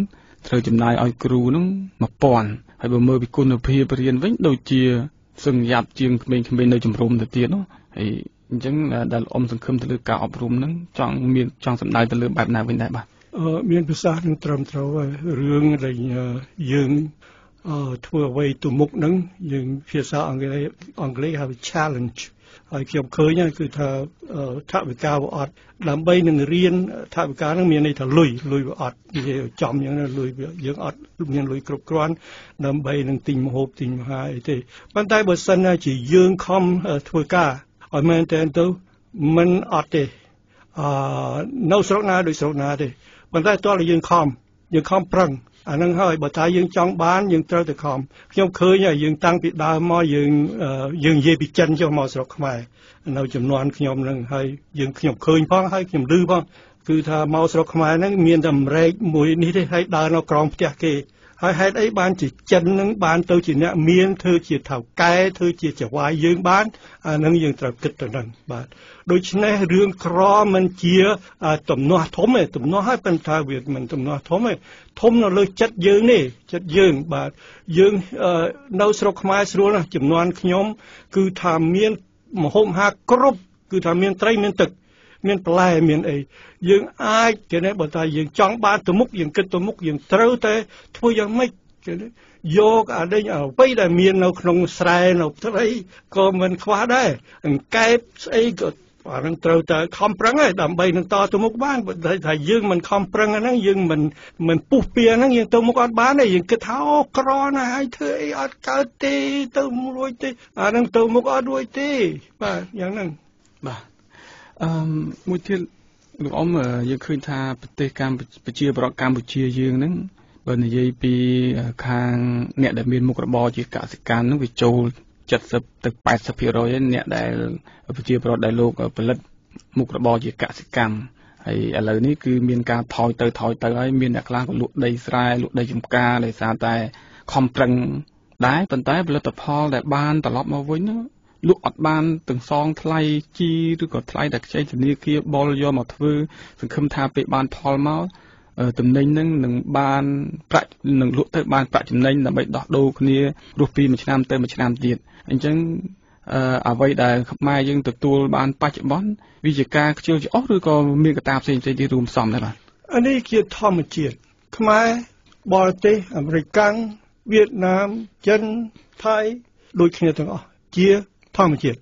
4ត្រូវចំណាយឲ្យគ្រូនឹង1000ហើយបើមើលពីគុណភាពរៀនវិញដូចជាសឹងយ៉ាប់ជាងក្មេងៗនៅជំរំទៅទៀតនោះហើយអញ្ចឹងដែលអ៊ំសង្ឃឹមទៅលើការអប់រំហ្នឹងចង់សម្ដៅទៅលើបែបណាវិញដែរបាទមានភាសានឹងត្រឹមត្រូវហើយរឿងដែលយើងធ្វើអ្វីទៅមុខហ្នឹងយើងភាសាអង់គ្លេសហៅ challenge ហើយខ្ញុំឃើញគឺថាថវិកាវាអត់ដើម្បីនឹងរៀនថវិកាហ្នឹងមានន័យថាលុយវាអត់និយាយចំយ៉ាងណាលុយយើងអត់មានលុយគ្រប់គ្រាន់ដើម្បីនឹងទិញម្ហូបទិញអាហារអីទេប៉ុន្តែបើសិនណាជាយើងខំធ្វើការឲ្យមែនតើទៅមិនអត់ទេនៅស្រុកណាដូចស្រុកណាទេប៉ុន្តែតើយើងខំប្រឹងអានឹងហើយបើថាយើងចង់បានយើងត្រូវតែខំខ្ញុំឃើញហើយយើងតាំងពីដើមមកយើងនិយាយពីចិនចុះមកស្រុកខ្មែរនៅចំនួនខ្ញុំនឹងហើយខ្ញុំឃើញផងហើយខ្ញុំឮផងគឺថាមកស្រុកខ្មែរហ្នឹងមានតែម្រែកមួយនេះទេហើយដើរនៅក្រោមផ្ទះគេហើយហេតុអីបានជាចិននឹងបានទៅជាអ្នកមានធ្វើជាថៅកែធ្វើជាចៅហ្វាយយើងបានអានឹងយើងត្រូវគិតទៅនឹងបាទដូច្នេះរឿងក្រមិនជាទំនាស់ធំទេទំនាស់ហើយប៉ុន្តែវាមិនទំនាស់ធំទេធំនៅលើចិត្តយើងនេះចិត្តយើងបាទយើងនៅស្រុកខ្មែរស្រួលណាស់ចំនួនខ្ញុំគឺថាមានម្ហូបអាហារគ្រប់គឺថាមានត្រីមានទឹកមានបន្លែមានអីយើងអាចគេនេះបើថាយើងចង់បានទៅមុខយើងគិតទៅមុខយើងត្រូវតែធ្វើយ៉ាងម៉េចគេយកអានេះអ្វីដែលមាននៅក្នុងស្រែនៅត្រីក៏មិនខ្វះដែរអង្កែបស្អីក៏អានឹងត្រូវតែខំប្រឹងហើយដើម្បីនឹងតទៅមុខបានបើថាយើងមិនខំប្រឹងហ្នឹងយើងមិនពុះពៀហ្នឹងយើងទៅមុខអត់បានទេយើងគិតថាអូក្រណាស់ហើយធ្វើអីអត់កើតទេទៅរួចទេអានឹងទៅមុខអត់រួចទេបាទយ៉ាងហ្នឹងបាទមួយទៀតលោកអ៊ំយើងឃើញថាប្រទេសកម្ពុជាប្រទេសកម្ពុជាយើងហ្នឹងបើនិយាយពីខាងអ្នកដែលមានមុខរបរជាកសិកម្មហ្នឹងវាចូល70ទៅ80% អ្នកដែលប្រជាពលរដ្ឋដែលលោកផលិតមុខរបរជាកសិកម្មហើយឥឡូវនេះគឺមានការថយទៅហើយមានអ្នកខ្លះក៏លក់ដីស្រែលក់ដីចម្ការដោយសារតែខំប្រឹងដែរប៉ុន្តែផលិតផលដែលបានត្រឡប់មកវិញហ្នឹងលក់អត់បានទាំងសងថ្លៃជីឬក៏ថ្លៃដែលខ្ចីធនាគារបលយកមកធ្វើសង្ឃឹមថាពេលបានផលមកតំណែងនឹងបានប្រាក់នឹងលក់ទៅបានប្រាក់ចំណេញដើម្បីដោះដូរគ្នារស់ពីមួយឆ្នាំទៅមួយឆ្នាំទៀតអញ្ចឹងអ្វីដែលខ្មែរយើងទទួលបានបច្ចុប្បន្នវាជាការខ្ជិលច្រអូសឬក៏មានកត្តាផ្សេងៗទៀតរួមផ្សំដែរបាទអានេះជាធម្មជាតិខ្មែរបរទេសអាមេរិកកាំងវៀតណាមចិនថៃដូចគ្នាទាំងអស់ជាធម្មជាតិ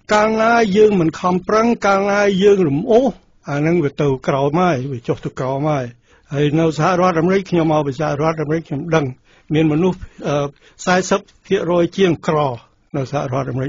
កាលណាយើងមិនខំប្រឹងកាលណាយើងរំអូសអានឹងវាទៅក្រោមហើយវាចុះទៅក្រោមហើយហើយនៅសហរដ្ឋអាមេរិកខ្ញុំមកពីសហរដ្ឋអាមេរិកខ្ញុំដឹងមានមនុស្ស40% ជាងក្រនៅសហរដ្ឋអាមេរិក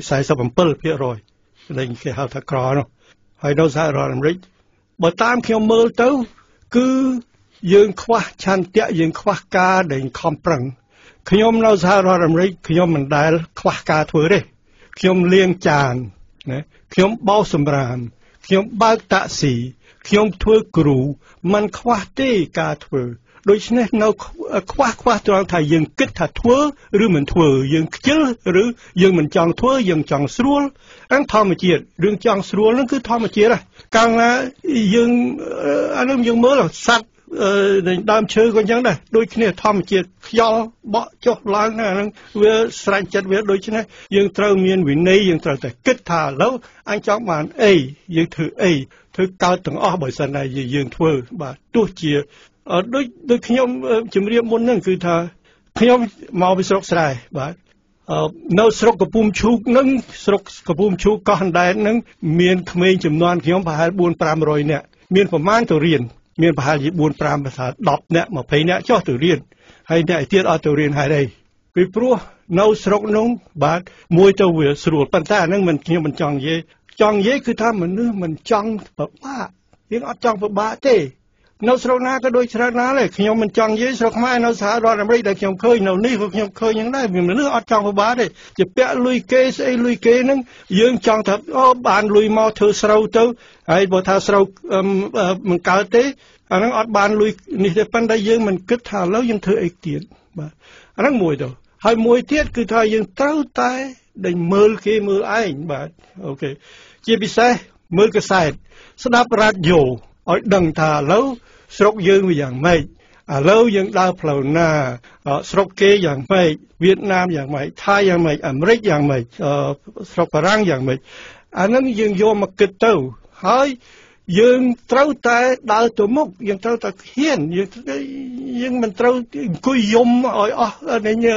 47%ដែលគេហៅថាក្រនោះហើយនៅសហរដ្ឋអាមេរិកបើតាមខ្ញុំមើលទៅគឺយើងខ្វះឆន្ទៈយើងខ្វះការដែលខំប្រឹងខ្ញុំនៅសហរដ្ឋអាមេរិកខ្ញុំមិនដែលខ្វះការធ្វើទេខ្ញុំលាងចានណាខ្ញុំបោសសម្រាមខ្ញុំបើកតាក់ស៊ីខ្ញុំធ្វើគ្រូมันខ្វះទេការធ្វើដូច្នេះនៅខ្វះត្រង់ថាយើងគិតថាធ្វើឬមិនធ្វើយើងខ្ជិលឬយើងមិនចង់ធ្វើយើងចង់ស្រួលហ្នឹងធម្មជាតិរឿងចង់ស្រួលហ្នឹងគឺធម្មជាតិកាលណាយើងអានោះយើងមើលសត្វដើមឈើក៏អញ្ចឹងដែរដូចគ្នាធម្មជាតិខ្យល់បក់ចុះឡើងណាហ្នឹងវាស្រេចចិត្តវាដូច្នេះយើងត្រូវមានវិន័យយើងត្រូវតែគិតថាឥឡូវអញចង់បានអីយើងធ្វើអីធ្វើកើតទាំងអស់បើសិនតែយើងធ្វើបាទទោះជាដូចខ្ញុំជំរាបមុនហ្នឹងគឺថាខ្ញុំមកពីស្រុកស្រែបាទនៅស្រុកកំពង់ឈូកហ្នឹងស្រុកកំពង់ឈូកកោះអណ្ដែតហ្នឹងមានក្មេងចំនួនខ្ញុំប្រហែល 4-500 នាក់មានប្រមាណទៅរៀនមានប្រហែលជា 4-5 ភាសា10នាក់20នាក់ចុះទៅរៀនហើយអ្នកទៀតអត់ទៅរៀនហើយទេពីព្រោះនៅស្រុកនោះបាទមួយទៅវាស្រួលប៉ុន្តែអាហ្នឹងខ្ញុំមិនចង់និយាយគឺថាមនុស្សមិនចង់ពិបាកយើងអត់ចង់ពិបាកទេនៅស្រុកណាក៏ដូចច្រើនណាដែរខ្ញុំមិនចង់និយាយស្រុកខ្មែរនៅសហរដ្ឋអាមេរិកដែលខ្ញុំឃើញនៅនេះក៏ខ្ញុំឃើញយ៉ាងដែរមនុស្សអត់ចង់ពិបាកទេជាពាក់លុយគេស្អីលុយគេហ្នឹងយើងចង់ថាបានលុយមកធ្វើស្រូវទៅហើយបើថាស្រូវមិនកើតទេអាហ្នឹងអត់បានលុយនេះទេប៉ុន្តែយើងមិនគិតថាឥឡូវយើងធ្វើអីទៀតបាទអាហ្នឹងមួយទៅហើយមួយទៀតគឺថាយើងត្រូវតែដេញមើលគេមើលឯងបាទអូខេជាពិសេសមើលកាសែតស្ដាប់រ៉ាឌីយ៉ូឲ្យដឹងថាឥឡូវស្រុកយើងវាយ៉ាងម៉េចឥឡូវយើងដើរផ្លូវណាស្រុកគេយ៉ាងម៉េចវៀតណាមយ៉ាងម៉េចថៃយ៉ាងម៉េចអាមេរិកយ៉ាងម៉េចស្រុកបារាំងយ៉ាងម៉េចអាហ្នឹងយើងយកមកគិតទៅហើយយើងត្រូវតែដើរទៅមុខយើងត្រូវតែហ៊ានយើងមិនត្រូវអង្គុយយំឲ្យអស់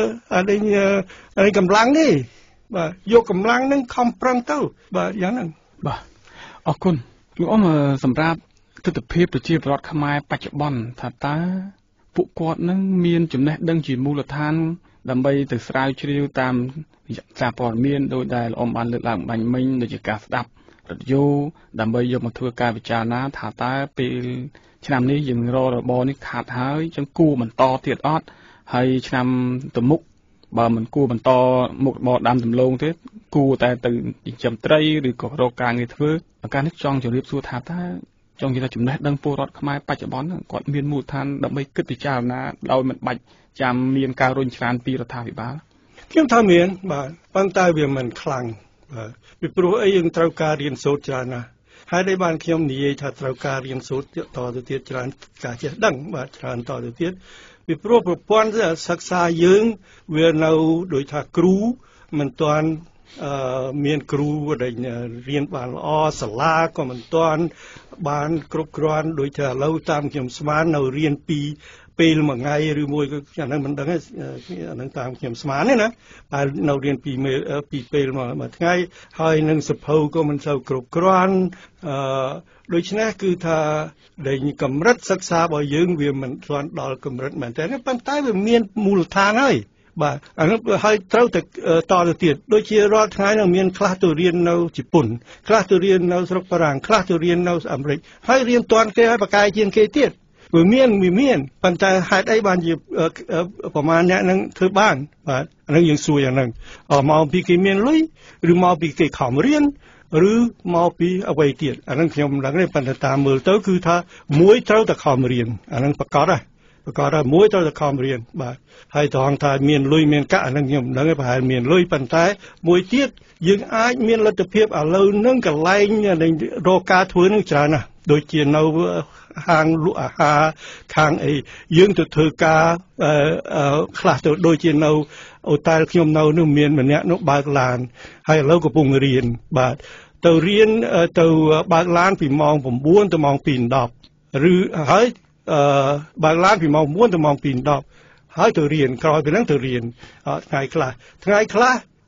កម្លាំងទេបាទយកកម្លាំងហ្នឹងខំប្រឹងទៅបាទយ៉ាងហ្នឹងបាទអរគុណលោកអ៊ំសម្រាប់ទស្សនវិជ្ជាប្រជាពលរដ្ឋខ្មែរបច្ចុប្បន្នថាតើពួកគាត់នឹងមានចំណេះដឹងជាមូលដ្ឋានដើម្បីទៅស្រាវជ្រាវតាមសារព័ត៌មានដោយដែលលោកអ៊ំបានលើកឡើងបាញ់មិញដូចជាការស្ដាប់រឌីយ៉ូដើម្បីយកមកធ្វើការពិចារណាថាតើពេលឆ្នាំនេះយើងរករបរនេះខាតហើយចឹងគួរបន្តទៀតអត់ហើយឆ្នាំទៅមុខបើមិនគួរបន្តមុខរបរដាំដំឡូងទេគួរតែទៅចិញ្ចឹមត្រីឬក៏រកការងារធ្វើការនេះចង់ជម្រាបសួរថាតើចង់និយាយថាចំណេះដឹងពលរដ្ឋខ្មែរបច្ចុប្បន្នគាត់មានមូលដ្ឋានដើម្បីគិតពិចារណាដោយមិនបាច់ចាំមានការរុញច្រានពីរដ្ឋាភិបាលខ្ញុំថាមានបាទប៉ុន្តែវាមិនខ្លាំងបាទពីព្រោះអីយើងត្រូវការរៀនសូត្រច្រើនណាស់ហើយដែលបានខ្ញុំនិយាយថាត្រូវការរៀនសូត្រតទៅទៀតច្រើនការចេះដឹងបាទច្រើនតទៅទៀតពីព្រោះប្រព័ន្ធសិក្សាយើងវានៅដូចថាគ្រូមិនទាន់មានគ្រូដែលរៀនបានល្អសាលាក៏មិនទាន់បានគ្រប់គ្រាន់ដូចថាឥឡូវតាមខ្ញុំស្មាននៅរៀនពីពេលមួយថ្ងៃឬមួយក៏អាហ្នឹងមិនដឹងទេអាហ្នឹងតាមខ្ញុំស្មានទេណាហើយនៅរៀនពីពេលមួយថ្ងៃហើយនឹងសភៅក៏មិនសូវគ្រប់គ្រាន់ដូច្នេះគឺថាដែលកម្រិតសិក្សារបស់យើងវាមិនទាន់ដល់កម្រិតមែនទេប៉ុន្តែវាមានមូលដ្ឋានហើយបាទអានោះហើយត្រូវតែតទៅទៀតដូចជារាល់ថ្ងៃនឹងមានខ្លះទៅរៀននៅជប៉ុនខ្លះទៅរៀននៅស្រុកបារាំងខ្លះទៅរៀននៅអាមេរិកហើយរៀនតាន់គេហើយបកាយជាងគេទៀតវាមានប៉ុន្តែហេតុអីបានជាប្រមាណអ្នកនឹងធ្វើបានបាទអានឹងយើងសួរយ៉ាងហ្នឹងមកពីគេមានលុយឬមកពីគេខំរៀនឬមកពីអ្វីទៀតអានឹងខ្ញុំមិនដឹងទេប៉ុន្តែតាមមើលទៅគឺថាមួយត្រូវតែខំរៀនអានឹងប្រកាសថាមួយត្រូវតែខំរៀនបាទហើយត្រង់ថាមានលុយមានកាក់អានឹងខ្ញុំមិនដឹងទេប្រហែលមានលុយប៉ុន្តែមួយទៀតយើងអាចមានលទ្ធភាពឥឡូវហ្នឹងកន្លែងរកការធ្វើនឹងច្រើនណាស់ដូចជានៅហាងលក់អាហារខាងអីយើងទៅធ្វើការខ្លះទៅដូចជានៅអូតែលខ្ញុំនៅនោះមានម្នាក់នោះបើកឡានហើយឥឡូវកំពុងរៀនបាទទៅរៀនទៅបើកឡានពីម៉ោង9ទៅម៉ោង2:10ឬហើយបើកឡានពីម៉ោង9ទៅម៉ោង2:10ហើយទៅរៀនក្រោយពីហ្នឹងទៅរៀនថ្ងៃខ្លះ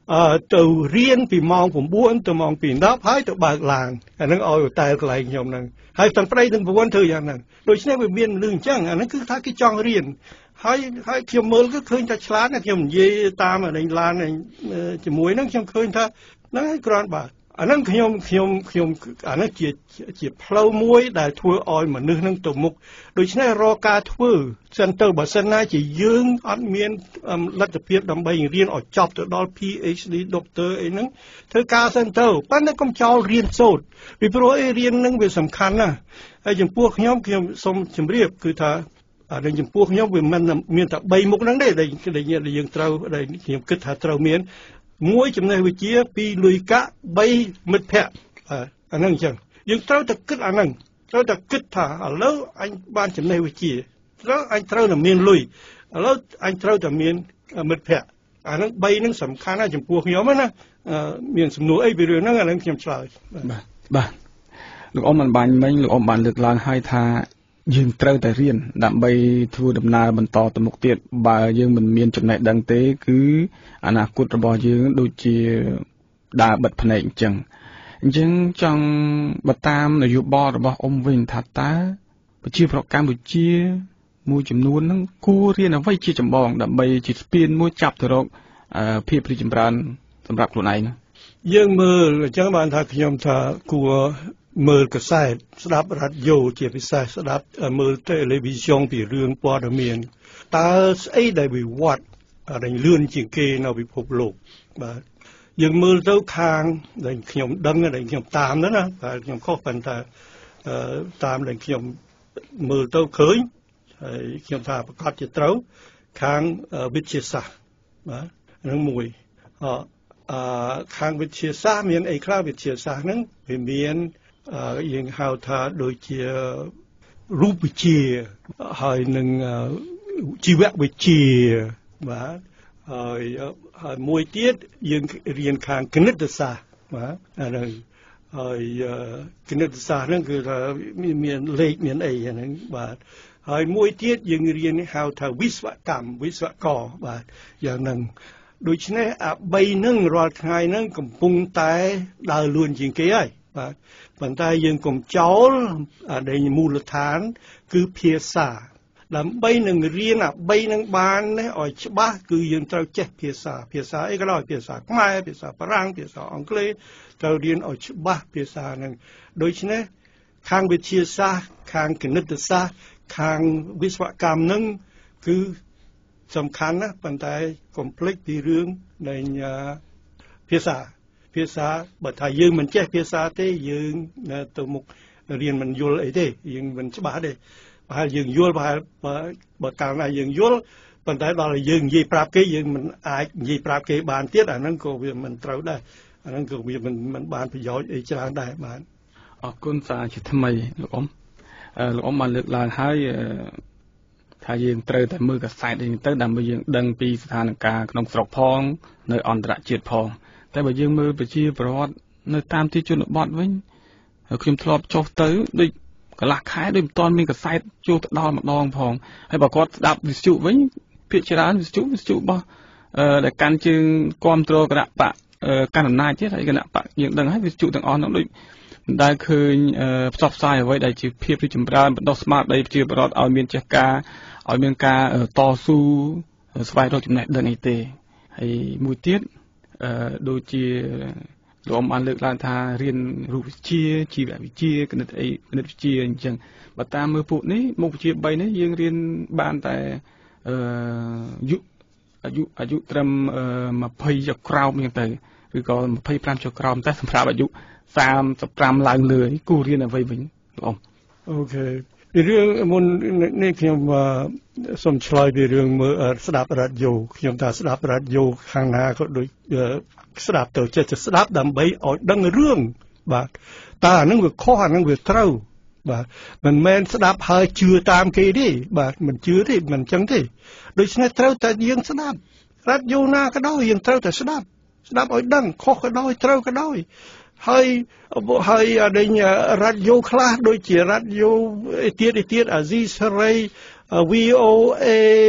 ទៅរៀនពីម៉ោង9ទៅម៉ោង10ហើយទៅបើកឡានអាហ្នឹងឲ្យតែកន្លែងខ្ញុំហ្នឹងហើយទាំងប្តីទាំងប្រពន្ធធ្វើយ៉ាងហ្នឹងដូច្នេះវាមានលឿនអញ្ចឹងអាហ្នឹងគឺថាគេចង់រៀនហើយខ្ញុំមើលគឺឃើញថាឆ្លាតណាស់ខ្ញុំនិយាយតាមអានេះឡានជាមួយហ្នឹងខ្ញុំឃើញថាហ្នឹងហើយគ្រាន់បើអាហ្នឹងខ្ញុំអាហ្នឹងជាផ្លូវមួយដែលធ្វើឲ្យមនុស្សហ្នឹងទៅមុខដូច្នេះរកការធ្វើសិនទៅបើសិនណាជាយើងអត់មានលទ្ធភាពដើម្បីរៀនឲ្យចប់ទៅដល់ PhD Doctor អីហ្នឹងធ្វើការសិនទៅប៉ុន្តែកុំចោលរៀនសូត្រពីព្រោះរៀនហ្នឹងវាសំខាន់ណាស់ហើយចំពោះខ្ញុំសូមជម្រាបគឺថាអាចំពោះខ្ញុំវាមិនមានតែ3មុខហ្នឹងទេដែលយើងត្រូវដែលខ្ញុំគិតថាត្រូវមាន1ចំណេះវិជ្ជា2លុយកាក់3មិត្តភ័ក្តិអាហ្នឹងអញ្ចឹងយើងត្រូវតែគិតអាហ្នឹងត្រូវតែគិតថាឥឡូវអញបានចំណេះវិជ្ជាអញត្រូវតែមានលុយឥឡូវអញត្រូវតែមានមិត្តភ័ក្តិអាហ្នឹង3ហ្នឹងសំខាន់ណាស់ចំពោះខ្ញុំណាមានសំណួរអីពីរឿងហ្នឹងអាហ្នឹងខ្ញុំឆ្លើយបាទលោកអ៊ំបានបាញ់មិញលោកអ៊ំបានលើកឡើងឲ្យថាយើងត្រូវតែរៀនដើម្បីធ្វើដំណើរបន្តទៅមុខទៀតបើយើងមិនមានចំណេះដឹងទេគឺអនាគតរបស់យើងដូចជាដើរបិទភ្នែកអញ្ចឹងចង់បើតាមនយោបាយរបស់អ៊ំវិញថាតើប្រជាប្រដ្ឋកម្ពុជាមួយចំនួនហ្នឹងគួររៀនអ្វីជាចម្បងដើម្បីជាស្ពានមួយចាប់ទៅរកភាពរីកចម្រើនសម្រាប់ខ្លួនឯងយើងមើលអញ្ចឹងបានថាខ្ញុំថាគួរមើលកាសែតស្ដាប់រ៉ាឌីយ៉ូជាពិសេសស្ដាប់មើល television ពីរឿងព័ត៌មានតើស្អីដែលវិវត្តដែលលឿនជាងគេនៅពិភពលោកបាទយើងមើលទៅខាងដែលខ្ញុំដឹងដែលខ្ញុំតាមទៅណាតែខ្ញុំខុសប៉ុន្តែតាមដែលខ្ញុំមើលទៅឃើញហើយខ្ញុំថាប្រកាសជាត្រូវខាងវិទ្យាសាស្ត្របាទនឹងមួយខាងវិទ្យាសាស្ត្រមានអីខ្លះវិទ្យាសាស្ត្រហ្នឹងវាមានយើងហៅថាដូចជារូបវិទ្យាហើយនឹងជីវវិទ្យាបាទហើយមួយទៀតយើងរៀនខាងគណិតសាស្ត្របាទអាហ្នឹងហើយគណិតសាស្ត្រហ្នឹងគឺថាមានលេខមានអីហ្នឹងបាទហើយមួយទៀតយើងរៀនហៅថាវិស្វកម្មវិស្វករបាទយ៉ាងហ្នឹងដូច្នេះអា3ហ្នឹងរាល់ថ្ងៃហ្នឹងកំពុងតែដើរលឿនជាងគេហើយបាទប៉ុន្តែយើងកុំចោលដែលមូលដ្ឋានគឺភាសាដើម្បីនឹងរៀនអា3ហ្នឹងបានឲ្យច្បាស់គឺយើងត្រូវចេះភាសាអីក៏ដោយភាសាខ្មែរភាសាបារាំងភាសាអង់គ្លេសត្រូវរៀនឲ្យច្បាស់ភាសាហ្នឹងដូច្នេះខាងវិទ្យាសាស្ត្រខាងគណិតសាស្ត្រខាងវិស្វកម្មហ្នឹងគឺសំខាន់ណាស់ប៉ុន្តែកុំភ្លេចពីរឿងនៃភាសាបើថាយើងមិនចេះភាសាទេយើងទៅមុខរៀនមិនយល់អីទេយើងមិនច្បាស់ទេប្រហែលយើងយល់ប្រហែលបើកាលណាយើងយល់ប៉ុន្តែដល់យើងនិយាយប្រាប់គេយើងមិនអាចនិយាយប្រាប់គេបានទៀតអាហ្នឹងក៏វាមិនត្រូវដែរអាហ្នឹងក៏វាមិនបានប្រយោជន៍អីច្រើនដែរបាទអរគុណសារជាថ្មីលោកអ៊ំបានលើកឡើងហើយថាយើងត្រូវតែមើលកាសែតនេះទៅដើម្បីយើងដឹងពីស្ថានភាពក្នុងស្រុកផងនៅអន្តរជាតិផងតែបើយើងមើលប្រជាពលរដ្ឋនៅតាមទីជនបទវិញខ្ញុំធ្លាប់ចុះទៅដូចកន្លះខែដូចមិនទាន់មានកាសែតចូលទៅដល់ម្ដងផងហើយបើគាត់ស្ដាប់វិទ្យុវិញភាគច្រើនវិទ្យុរបស់ដែលកាន់ជើងគ្រប់គ្រងគណៈបកកាន់អំណាចទៀតហើយគណៈបកយើងដឹងហើយវិទ្យុទាំងអស់នោះដូចមិនដែលឃើញផ្សព្វផ្សាយអ្វីដែលជាភាពរីកចម្រើនបណ្ដុះស្មារតីប្រជាពលរដ្ឋឲ្យមានចេះការឲ្យមានការតស៊ូស្វែងរកចំណេះដឹងអីទេហើយមួយទៀតដូចជាលោកអ៊ំបានលើកឡើងថារៀនរូបវិទ្យាជីវវិទ្យាគណិតវិទ្យាអញ្ចឹងបើតាមមើលពួកនេះមុខវិជ្ជា3នេះយើងរៀនបានតែអាយុត្រឹម20ចុះក្រោមហ្នឹងទៅឬក៏25ចុះក្រោមតែសម្រាប់អាយុ35ឡើងលើគូរៀនអ្វីវិញលោកអ៊ំអូខេពីរឿងមុននេះខ្ញុំសូមឆ្លើយពីរឿងមើលស្ដាប់រ៉ាឌីយ៉ូខ្ញុំថាស្ដាប់រ៉ាឌីយ៉ូខាងណាក៏ដូចស្ដាប់ទៅចេះស្ដាប់ដើម្បីឲ្យដឹងរឿងបាទតើអានឹងវាខុសអានឹងវាត្រូវបាទមិនមែនស្ដាប់ហើយជឿតាមគេទេបាទមិនជឿទេមិនអញ្ចឹងទេដូច្នេះត្រូវតែយើងស្ដាប់រ៉ាឌីយ៉ូណាក៏ដោយយើងត្រូវតែស្ដាប់ឲ្យដឹងខុសក៏ដោយត្រូវក៏ដោយហើយដេញរ៉ាឌីយ៉ូខ្លះដូចជារ៉ាឌីយ៉ូទៀតអាស៊ីសេរី VOA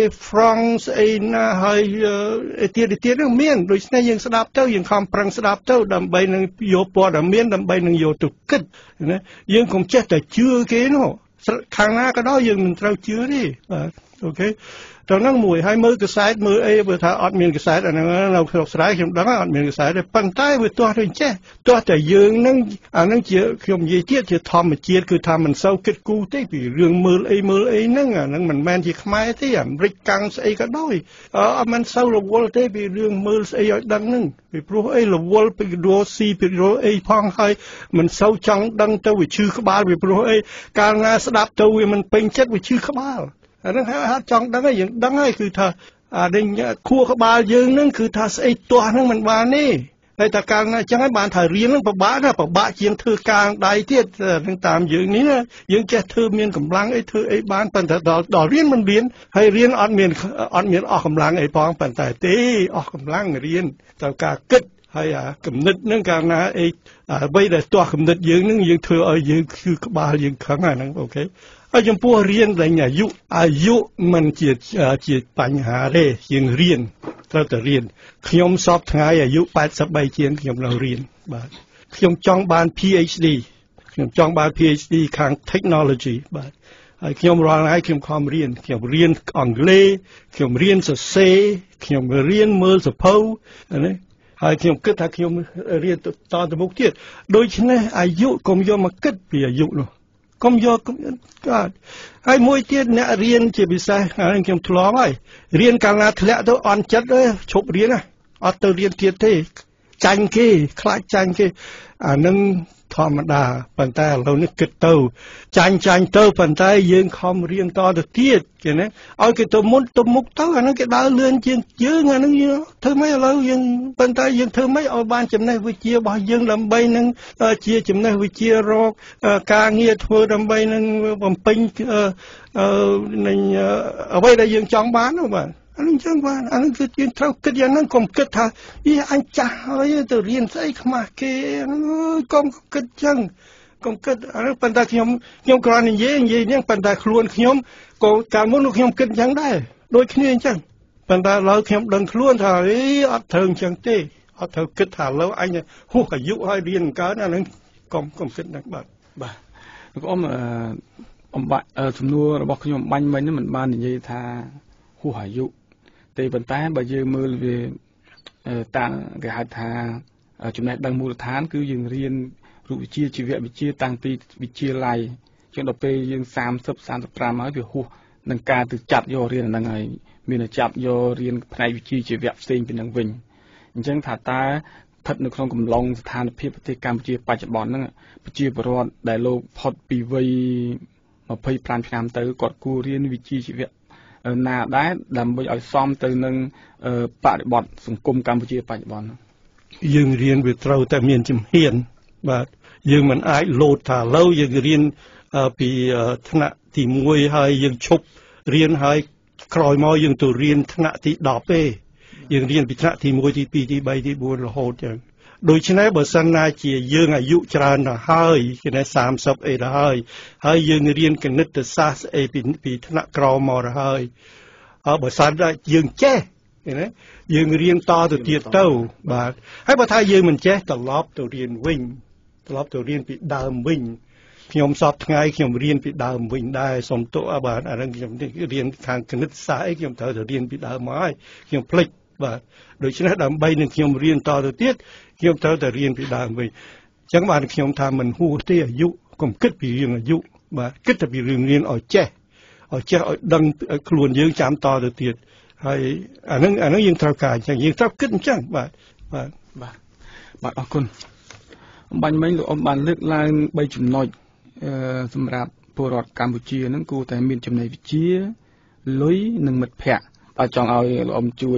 France អីណាហើយទៀតនឹងមានដូច្នេះយើងស្ដាប់ទៅយើងខំប្រឹងស្ដាប់ទៅដើម្បីនឹងយកព័ត៌មានដើម្បីនឹងយកទៅគិតណាយើងកុំចេះតែជឿគេនោះខាងណាក៏ដោយយើងមិនត្រូវជឿទេបាទអូខេតើនឹងមួយហើយមើលកសែតមើលអីបើថាអត់មានកសែតអាហ្នឹងនៅក្នុងស្រែខ្ញុំដឹងអត់មានកសែតទេប៉ុន្តែវាទាស់ទៅចេះទាស់តែយើងនឹងអាហ្នឹងជាខ្ញុំនិយាយទៀតជាធម្មជាតិគឺថាមិនសូវគិតគូរទេពីរឿងមើលអីហ្នឹងអាហ្នឹងមិនមែនជាខ្មែរទេអាមេរិកកាំងស្អីក៏ដោយអត់មិនសូវរវល់ទេពីរឿងមើលស្អីឲ្យដឹងហ្នឹងពីព្រោះអីរវល់ពីរស់ស៊ីពីរអីផងហើយមិនសូវចង់ដឹងទៅវាឈឺក្បាលពីព្រោះអីកាលណាស្ដាប់ទៅវាមិនពេញចិត្តវាឈឺក្បាលអាហ្នឹងហៅចង់ដឹងហើយយើងដឹងហើយគឺថាអានេះខួរក្បាលយើងហ្នឹងគឺថាស្អីទាស់ហ្នឹងមិនបានទេហើយតែកាលណាអញ្ចឹងហើយបានថារៀនហ្នឹងពិបាកណាស់ពិបាកជាងធ្វើការដៃទៀតហ្នឹងតាមយើងនេះណាយើងចេះធ្វើមានកម្លាំងអីធ្វើអីបានប៉ុន្តែដល់រៀនមិនរៀនហើយរៀនអត់មានអស់កម្លាំងអីផងប៉ុន្តែទេអស់កម្លាំងរៀនត្រូវការគិតហើយអាគំនិតហ្នឹងកាលណាអីអ្វីដែលទាស់គំនិតយើងហ្នឹងយើងធ្វើឲ្យយើងគឺក្បាលយើងខឹងអាហ្នឹងអូខេហើយចំពោះរៀនតែអាយុមិនជាបញ្ហាទេយើងរៀនត្រូវតែរៀនខ្ញុំសពថ្ងៃអាយុ83ជាងខ្ញុំនៅរៀនបាទខ្ញុំចង់បាន PhD ខ្ញុំចង់បាន PhD ខាង technology បាទហើយខ្ញុំរាល់ថ្ងៃខ្ញុំខំរៀនខ្ញុំរៀនអង់គ្លេសខ្ញុំរៀនសរសេរខ្ញុំរៀនមើលសភៅណាហើយខ្ញុំគិតថាខ្ញុំរៀនតទៅមុខទៀតដូច្នេះអាយុកុំយកមកគិតពីអាយុនោះកុំយកកើតហើយមួយទៀតអ្នករៀនជាពិសេសខ្ញុំធ្លាប់ហើយរៀនកាលណាធ្លាក់ទៅអន់ចិត្តឈប់រៀនអត់ទៅរៀនទៀតទេចាញ់គេខ្លាចចាញ់គេអានឹងធម្មតាប៉ុន្តែឥឡូវនេះគិតទៅចាញ់ទៅប៉ុន្តែយើងខំរៀនតទៅទៀតគេណាឲ្យគេទៅមុខទៅអានឹងគេដើរលឿនជាងយើងអានឹងធ្វើម៉េចឥឡូវយើងប៉ុន្តែយើងធ្វើម៉េចឲ្យបានចំណេះវិជ្ជារបស់យើងដើម្បីនឹងជាចំណេះវិជ្ជារកការងារធ្វើដើម្បីនឹងបំពេញនឹងអ្វីដែលយើងចង់បានបាទអានឹងចឹងបាទអានឹងគឺយើងត្រូវគិតយ៉ាងហ្នឹងកុំគិតថាអញចាស់ហើយទៅរៀនស្អីខ្មាស់គេកុំគិតចឹងកុំគិតអានឹងប៉ុន្តែខ្ញុំគ្រាន់និយាយហ្នឹងប៉ុន្តែខ្លួនខ្ញុំក៏កាលមុនខ្ញុំគិតចឹងដែរដូចគ្នាអញ្ចឹងប៉ុន្តែឥឡូវខ្ញុំដឹងខ្លួនថាអត់ត្រូវអញ្ចឹងទេអត់ត្រូវគិតថាឥឡូវអញហួសអាយុហើយរៀនកើតអានឹងកុំគិតហ្នឹងបាទលោកអំបាក់សំណួររបស់ខ្ញុំបាញ់មិញហ្នឹងមិនបាននិយាយថាហួសអាយុទេប៉ុន្តែបើយើងមើលវាតាមគេហៅថាចំណេះដឹងមូលដ្ឋានគឺយើងរៀនរូបវិទ្យាជីវវិទ្យាតាំងពីវិទ្យាល័យជាងដល់ពេលយើង30 35ហើយវាហួសនឹងការទៅចាប់យករៀនហ្នឹងហើយមានតែចាប់យករៀនផ្នែកវិទ្យាជីវៈផ្សេងពីនឹងវិញអញ្ចឹងថាតើស្ថិតនៅក្នុងកំឡុងស្ថានភាពប្រទេសកម្ពុជាបច្ចុប្បន្នហ្នឹងប្រជាពលរដ្ឋដែលលោកផុតពីវ័យ25ឆ្នាំទៅគាត់គួររៀនវិទ្យាជីវៈណាដែរដើម្បីឲ្យសមទៅនឹងបរិបទសង្គមកម្ពុជាបច្ចុប្បន្នយើងរៀនវាត្រូវតែមានជំហានបាទយើងមិនអាចលោតថាឥឡូវយើងរៀនពីថ្នាក់ទី1ហើយយើងឈប់រៀនហើយក្រោយមកយើងទៅរៀនថ្នាក់ទី10ទេយើងរៀនពីថ្នាក់ទី1ទី2ទី3ទី4រហូតចឹងដូច្នេះបើសិនណាជាយើងអាយុច្រើនទៅហើយគេថា30អីទៅហើយយើងរៀនគណិតសាស្ត្រអីពីថ្នាក់ក្រោមមកទៅហើយបើសិនណាយើងចេះណាយើងរៀនតទៅទៀតទៅបាទហើយបើថាយើងមិនចេះត្រឡប់ទៅរៀនវិញត្រឡប់ទៅរៀនពីដើមវិញខ្ញុំសពថ្ងៃខ្ញុំរៀនពីដើមវិញដែរសូមទោសបាទអានឹងខ្ញុំរៀនខាងគណិតសាស្ត្រអីខ្ញុំត្រូវទៅរៀនពីដើមមកហើយខ្ញុំភ្លេចបាទដូច្នេះដើម្បីនឹងខ្ញុំរៀនតទៅទៀតខ្ញុំត្រូវតែរៀនពីដើមវិញអញ្ចឹងបានខ្ញុំថាមិនហួសទេអាយុកុំគិតពីរឿងអាយុបាទគិតតែពីរឿងរៀនឲ្យចេះឲ្យដឹងខ្លួនយើងចាំតទៅទៀតហើយអានឹងយើងត្រូវការអញ្ចឹងយើងត្រូវគិតអញ្ចឹងបាទអរគុណបាញ់មិញលោកអ៊ំបានលើកឡើង3ចំណុចសម្រាប់ពលរដ្ឋកម្ពុជាហ្នឹងគួរតែមានចំណេះវិជ្ជាលុយនិងមិត្តភ័ក្តិបើចង់ឲ្យលោកអ៊ំជួយ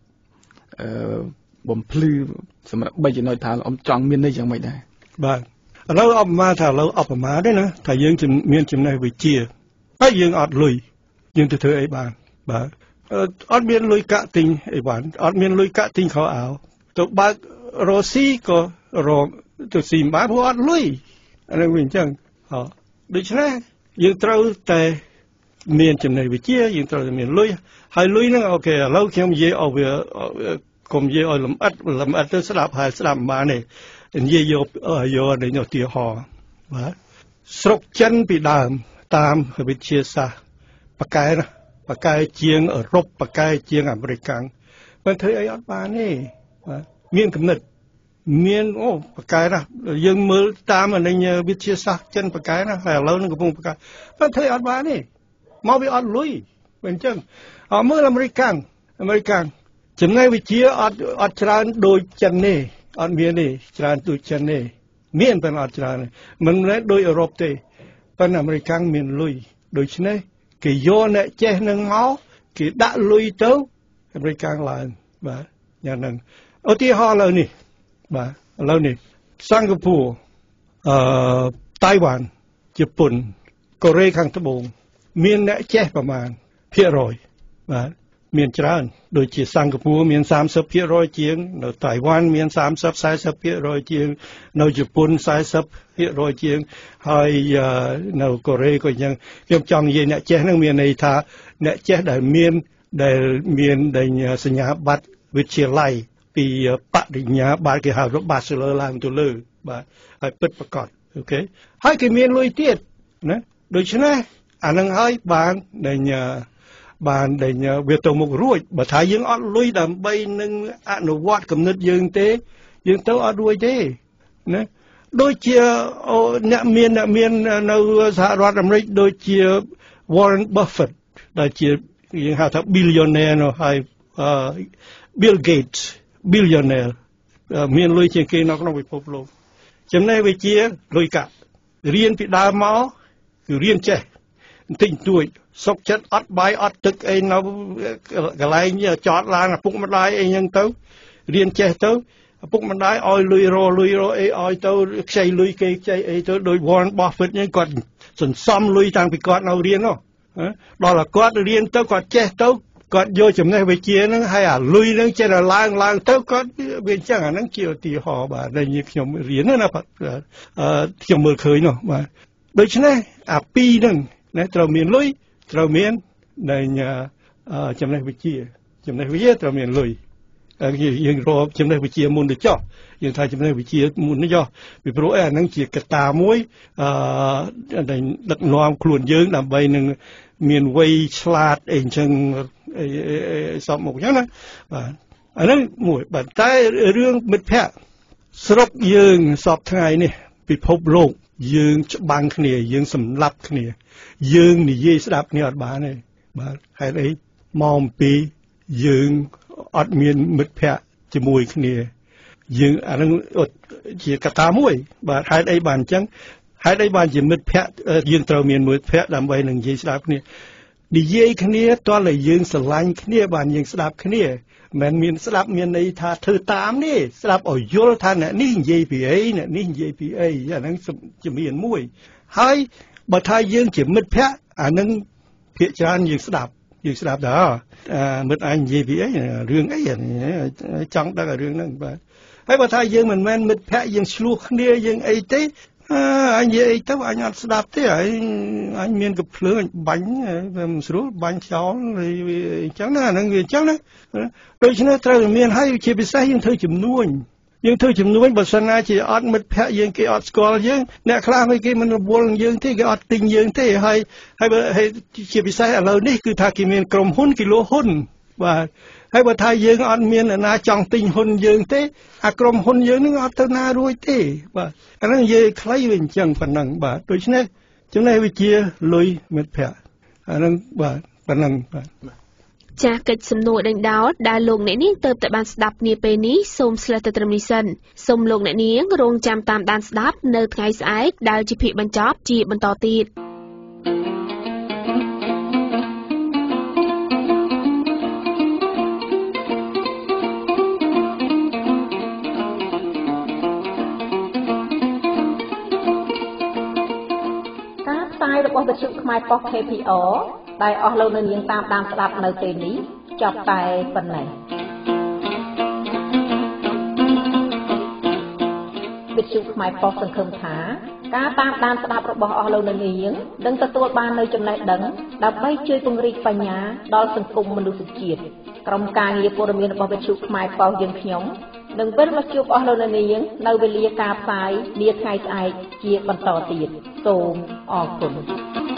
បំភ្លឺសម្រាប់3ចំណុចថាលោកអ៊ំចង់មានន័យយ៉ាងម៉េចដែរបាទឥឡូវអបមាថាឥឡូវអបមាទេណាថាយើងមានចំណេះវិជ្ជាហើយយើងអត់លុយយើងទៅធ្វើអីបានបាទអត់មានលុយកាក់ទិញអីបានអត់មានលុយកាក់ទិញខោអាវទៅបើករកស៊ីក៏រកទៅស៊ីមិនបានព្រោះអត់លុយអានេះវាអញ្ចឹងដូច្នេះយើងត្រូវតែមានចំណេះវិជ្ជាយើងត្រូវតែមានលុយហើយលុយហ្នឹងអូខេឥឡូវខ្ញុំនិយាយឲ្យវាកុំនិយាយឲ្យលម្អិតទៅស្ដាប់ហើយស្ដាប់មិនបានទេនិយាយយកនៃឧទាហរណ៍បាទស្រុកចិនពីដើមតាមវិទ្យាសាស្ត្រប៉ាកែណាប៉ាកែជាងអឺរ៉ុបប៉ាកែជាងអាមេរិកមិនធ្វើអីអត់បានទេបាទមានគំនិតមានប៉ាកែណាយើងមើលតាមអានេះវិទ្យាសាស្ត្រចិនប៉ាកែណាហើយឥឡូវនឹងកំពុងប៉ាកែមិនធ្វើអត់បានទេមកវាអត់លុយអញ្ចឹងមើលអាមេរិកចំណេះវិទ្យាអត់ច្រើនដូចចិនទេអត់មានទេច្រើនដូចចិនទេមានតែអត់ច្រើនមិនមែនដូចអឺរ៉ុបទេប៉ុន្តែអាមេរិកមានលុយដូច្នេះគេយកអ្នកចេះនឹងមកគេដាក់លុយទៅអាមេរិកឡើងបាទយ៉ាងហ្នឹងឧទាហរណ៍ឥឡូវនេះបាទឥឡូវនេះសិង្ហបុរីតៃវ៉ាន់ជប៉ុនកូរ៉េខាងត្បូងមានអ្នកចេះប្រមាណភាគរយបាទមានច្រើនដូចជាសិង្ហបុរីមាន 30% ជាងនៅតៃវ៉ាន់មាន 30-40% ជាងនៅជប៉ុន 40% ជាងហើយនៅកូរ៉េក៏អញ្ចឹងខ្ញុំចង់និយាយអ្នកចេះហ្នឹងមានន័យថាអ្នកចេះដែលមានសញ្ញាបត្រវិទ្យាល័យពីបរិញ្ញាបត្រគេហៅថា Bachelor ឡើងទៅលើបាទហើយពិតប្រាកដអូខេហើយគេមានលុយទៀតណាដូច្នេះអានឹងហើយបានវាទៅមុខរួចបើថាយើងអត់លុយដើម្បីនឹងអនុវត្តគំនិតយើងទេយើងទៅអត់រួចទេណាដូចជាអ្នកមាននៅសហរដ្ឋអាមេរិកដូចជា Warren Buffett ដែលជាយើងហៅថា billionaire នោះហើយ Bill Gates billionaire មានលុយជាងគេនៅក្នុងពិភពលោកចំណេះវិជ្ជាលុយកាក់រៀនពីដើមមកគឺរៀនចេះបន្តិចបន្តួចសុខចិត្តអត់បាយអត់ទឹកអីនៅកន្លែងចតឡានឪពុកម្ដាយអីហ្នឹងទៅរៀនចេះទៅឪពុកម្ដាយឲ្យលុយរអីឲ្យទៅខ្ចីលុយគេខ្ចីអីទៅដោយ Warren Buffett ហ្នឹងគាត់សន្សំលុយតាំងពីគាត់នៅរៀននោះដល់តែគាត់រៀនទៅគាត់ចេះទៅគាត់យកចំណេះវិជ្ជាហ្នឹងហើយអាលុយហ្នឹងចេះតែឡើងទៅគាត់វាអញ្ចឹងអាហ្នឹងជាឧទាហរណ៍បាទដែលខ្ញុំរៀនណាបាទខ្ញុំមើលឃើញនោះបាទដូច្នេះអាពីរហ្នឹងណាត្រូវមានលុយត្រូវមានចំណេះវិជ្ជាត្រូវមានលុយយើងរកចំណេះវិជ្ជាមុនទៅចោះយើងថាចំណេះវិជ្ជាមុនទៅចោះពីព្រោះអាហ្នឹងជាកត្តាមួយដែលដឹកនាំខ្លួនយើងដើម្បីនឹងមានវ័យឆ្លាតអីអញ្ចឹងសពមកអញ្ចឹងណាបាទអាហ្នឹងមួយបាទតែរឿងមិត្តភ័ក្តិស្រុកយើងសពថ្ងៃនេះពិភពលោកយើងច្បាំងគ្នាយើងសម្លាប់គ្នាយើងនិយាយស្ដាប់គ្នាអត់បានទេបាទហេតុអីមកអំពីយើងអត់មានមិត្តភ័ក្តិជាមួយគ្នាយើងអានឹងជាកត្តាមួយបាទហេតុអីបានអញ្ចឹងហេតុអីបានជាមិត្តភ័ក្តិយើងត្រូវមានមិត្តភ័ក្តិដើម្បីនឹងនិយាយស្ដាប់គ្នានិយាយគ្នាតើតែយើងស្រឡាញ់គ្នាបានយើងស្ដាប់គ្នាមិនមានស្ដាប់មានន័យថាធ្វើតាមទេស្ដាប់ឲ្យយល់ថាអ្នកនេះនិយាយពីអីអ្នកនេះនិយាយពីអីអាហ្នឹងជំនាញមួយហើយបើថាយើងជាមិត្តភ័ក្តិអាហ្នឹងភាគច្រើនយើងស្ដាប់ដែរមិត្តអញនិយាយពីអីរឿងអីចង់ដឹងរឿងហ្នឹងបាទហើយបើថាយើងមិនមែនមិត្តភ័ក្តិយើងឆ្លោះគ្នាយើងអីទេអញនិយាយអីទៅអញអត់ស្ដាប់ទេអញមានកំភ្លើងអញបាញ់វាមិនស្រួលបាញ់ចោលអញ្ចឹងណាហ្នឹងវាអញ្ចឹងណាដូច្នេះត្រូវមានហើយជាពិសេសយើងធ្វើជំនួញបើសិនណាជាអត់មិត្តភ័ក្តិយើងគេអត់ស្គាល់យើងអ្នកខ្លះគេមិនរវល់យើងទេគេអត់ទិញយើងទេហើយជាពិសេសឥឡូវនេះគឺថាគេមានក្រុមហ៊ុនគេលក់ហ៊ុនបាទហើយបើថាយើងអត់មានអ្នកណាចង់ទិញហ៊ុនយើងទេអាក្រុមហ៊ុនយើងនឹងអត់ទៅណារួចទេបាទអាហ្នឹងនិយាយខ្លីវាអញ្ចឹងប៉ុណ្ណឹងបាទដូច្នេះចំណេះវិជ្ជាលុយមិត្តភ័ក្តិអាហ្នឹងបាទប៉ុណ្ណឹងបាទចាស់កិច្ចសំណួរដេញដោលដែលលោកអ្នកនាងទៅតែបានស្ដាប់នាពេលនេះសូមស្លេះទៅត្រឹមនេះសិនសូមលោកអ្នកនាងរងចាំតាមដានស្ដាប់នៅថ្ងៃស្អែកដែលជាភាគបញ្ចប់ជាបន្តទៀតការផ្សាយរបស់វិទ្យុខ្មែរប៉ុស KPR ដែលអស់លោកនាងតាមដានស្ដាប់នៅពេលនេះចប់តែប៉ុណ្ណេះវិទ្យុខ្មែរប៉ុសសង្ឃឹមថាការតាមដានស្ដាប់របស់អស់លោកអ្នកនាងនឹងទទួលបាននូវចំណេះដឹងដើម្បីជួយពង្រីកបញ្ញាដល់សង្គមមនុស្សជាតិក្រុមការងារព័ត៌មានរបស់វិទ្យុខ្មែរប៉ុស្តិ៍យើងខ្ញុំនឹងវិលមកជួបអស់លោកអ្នកនាងនៅវេលាការផ្សាយនាថ្ងៃស្អែកជាបន្តទៀតសូមអរគុណ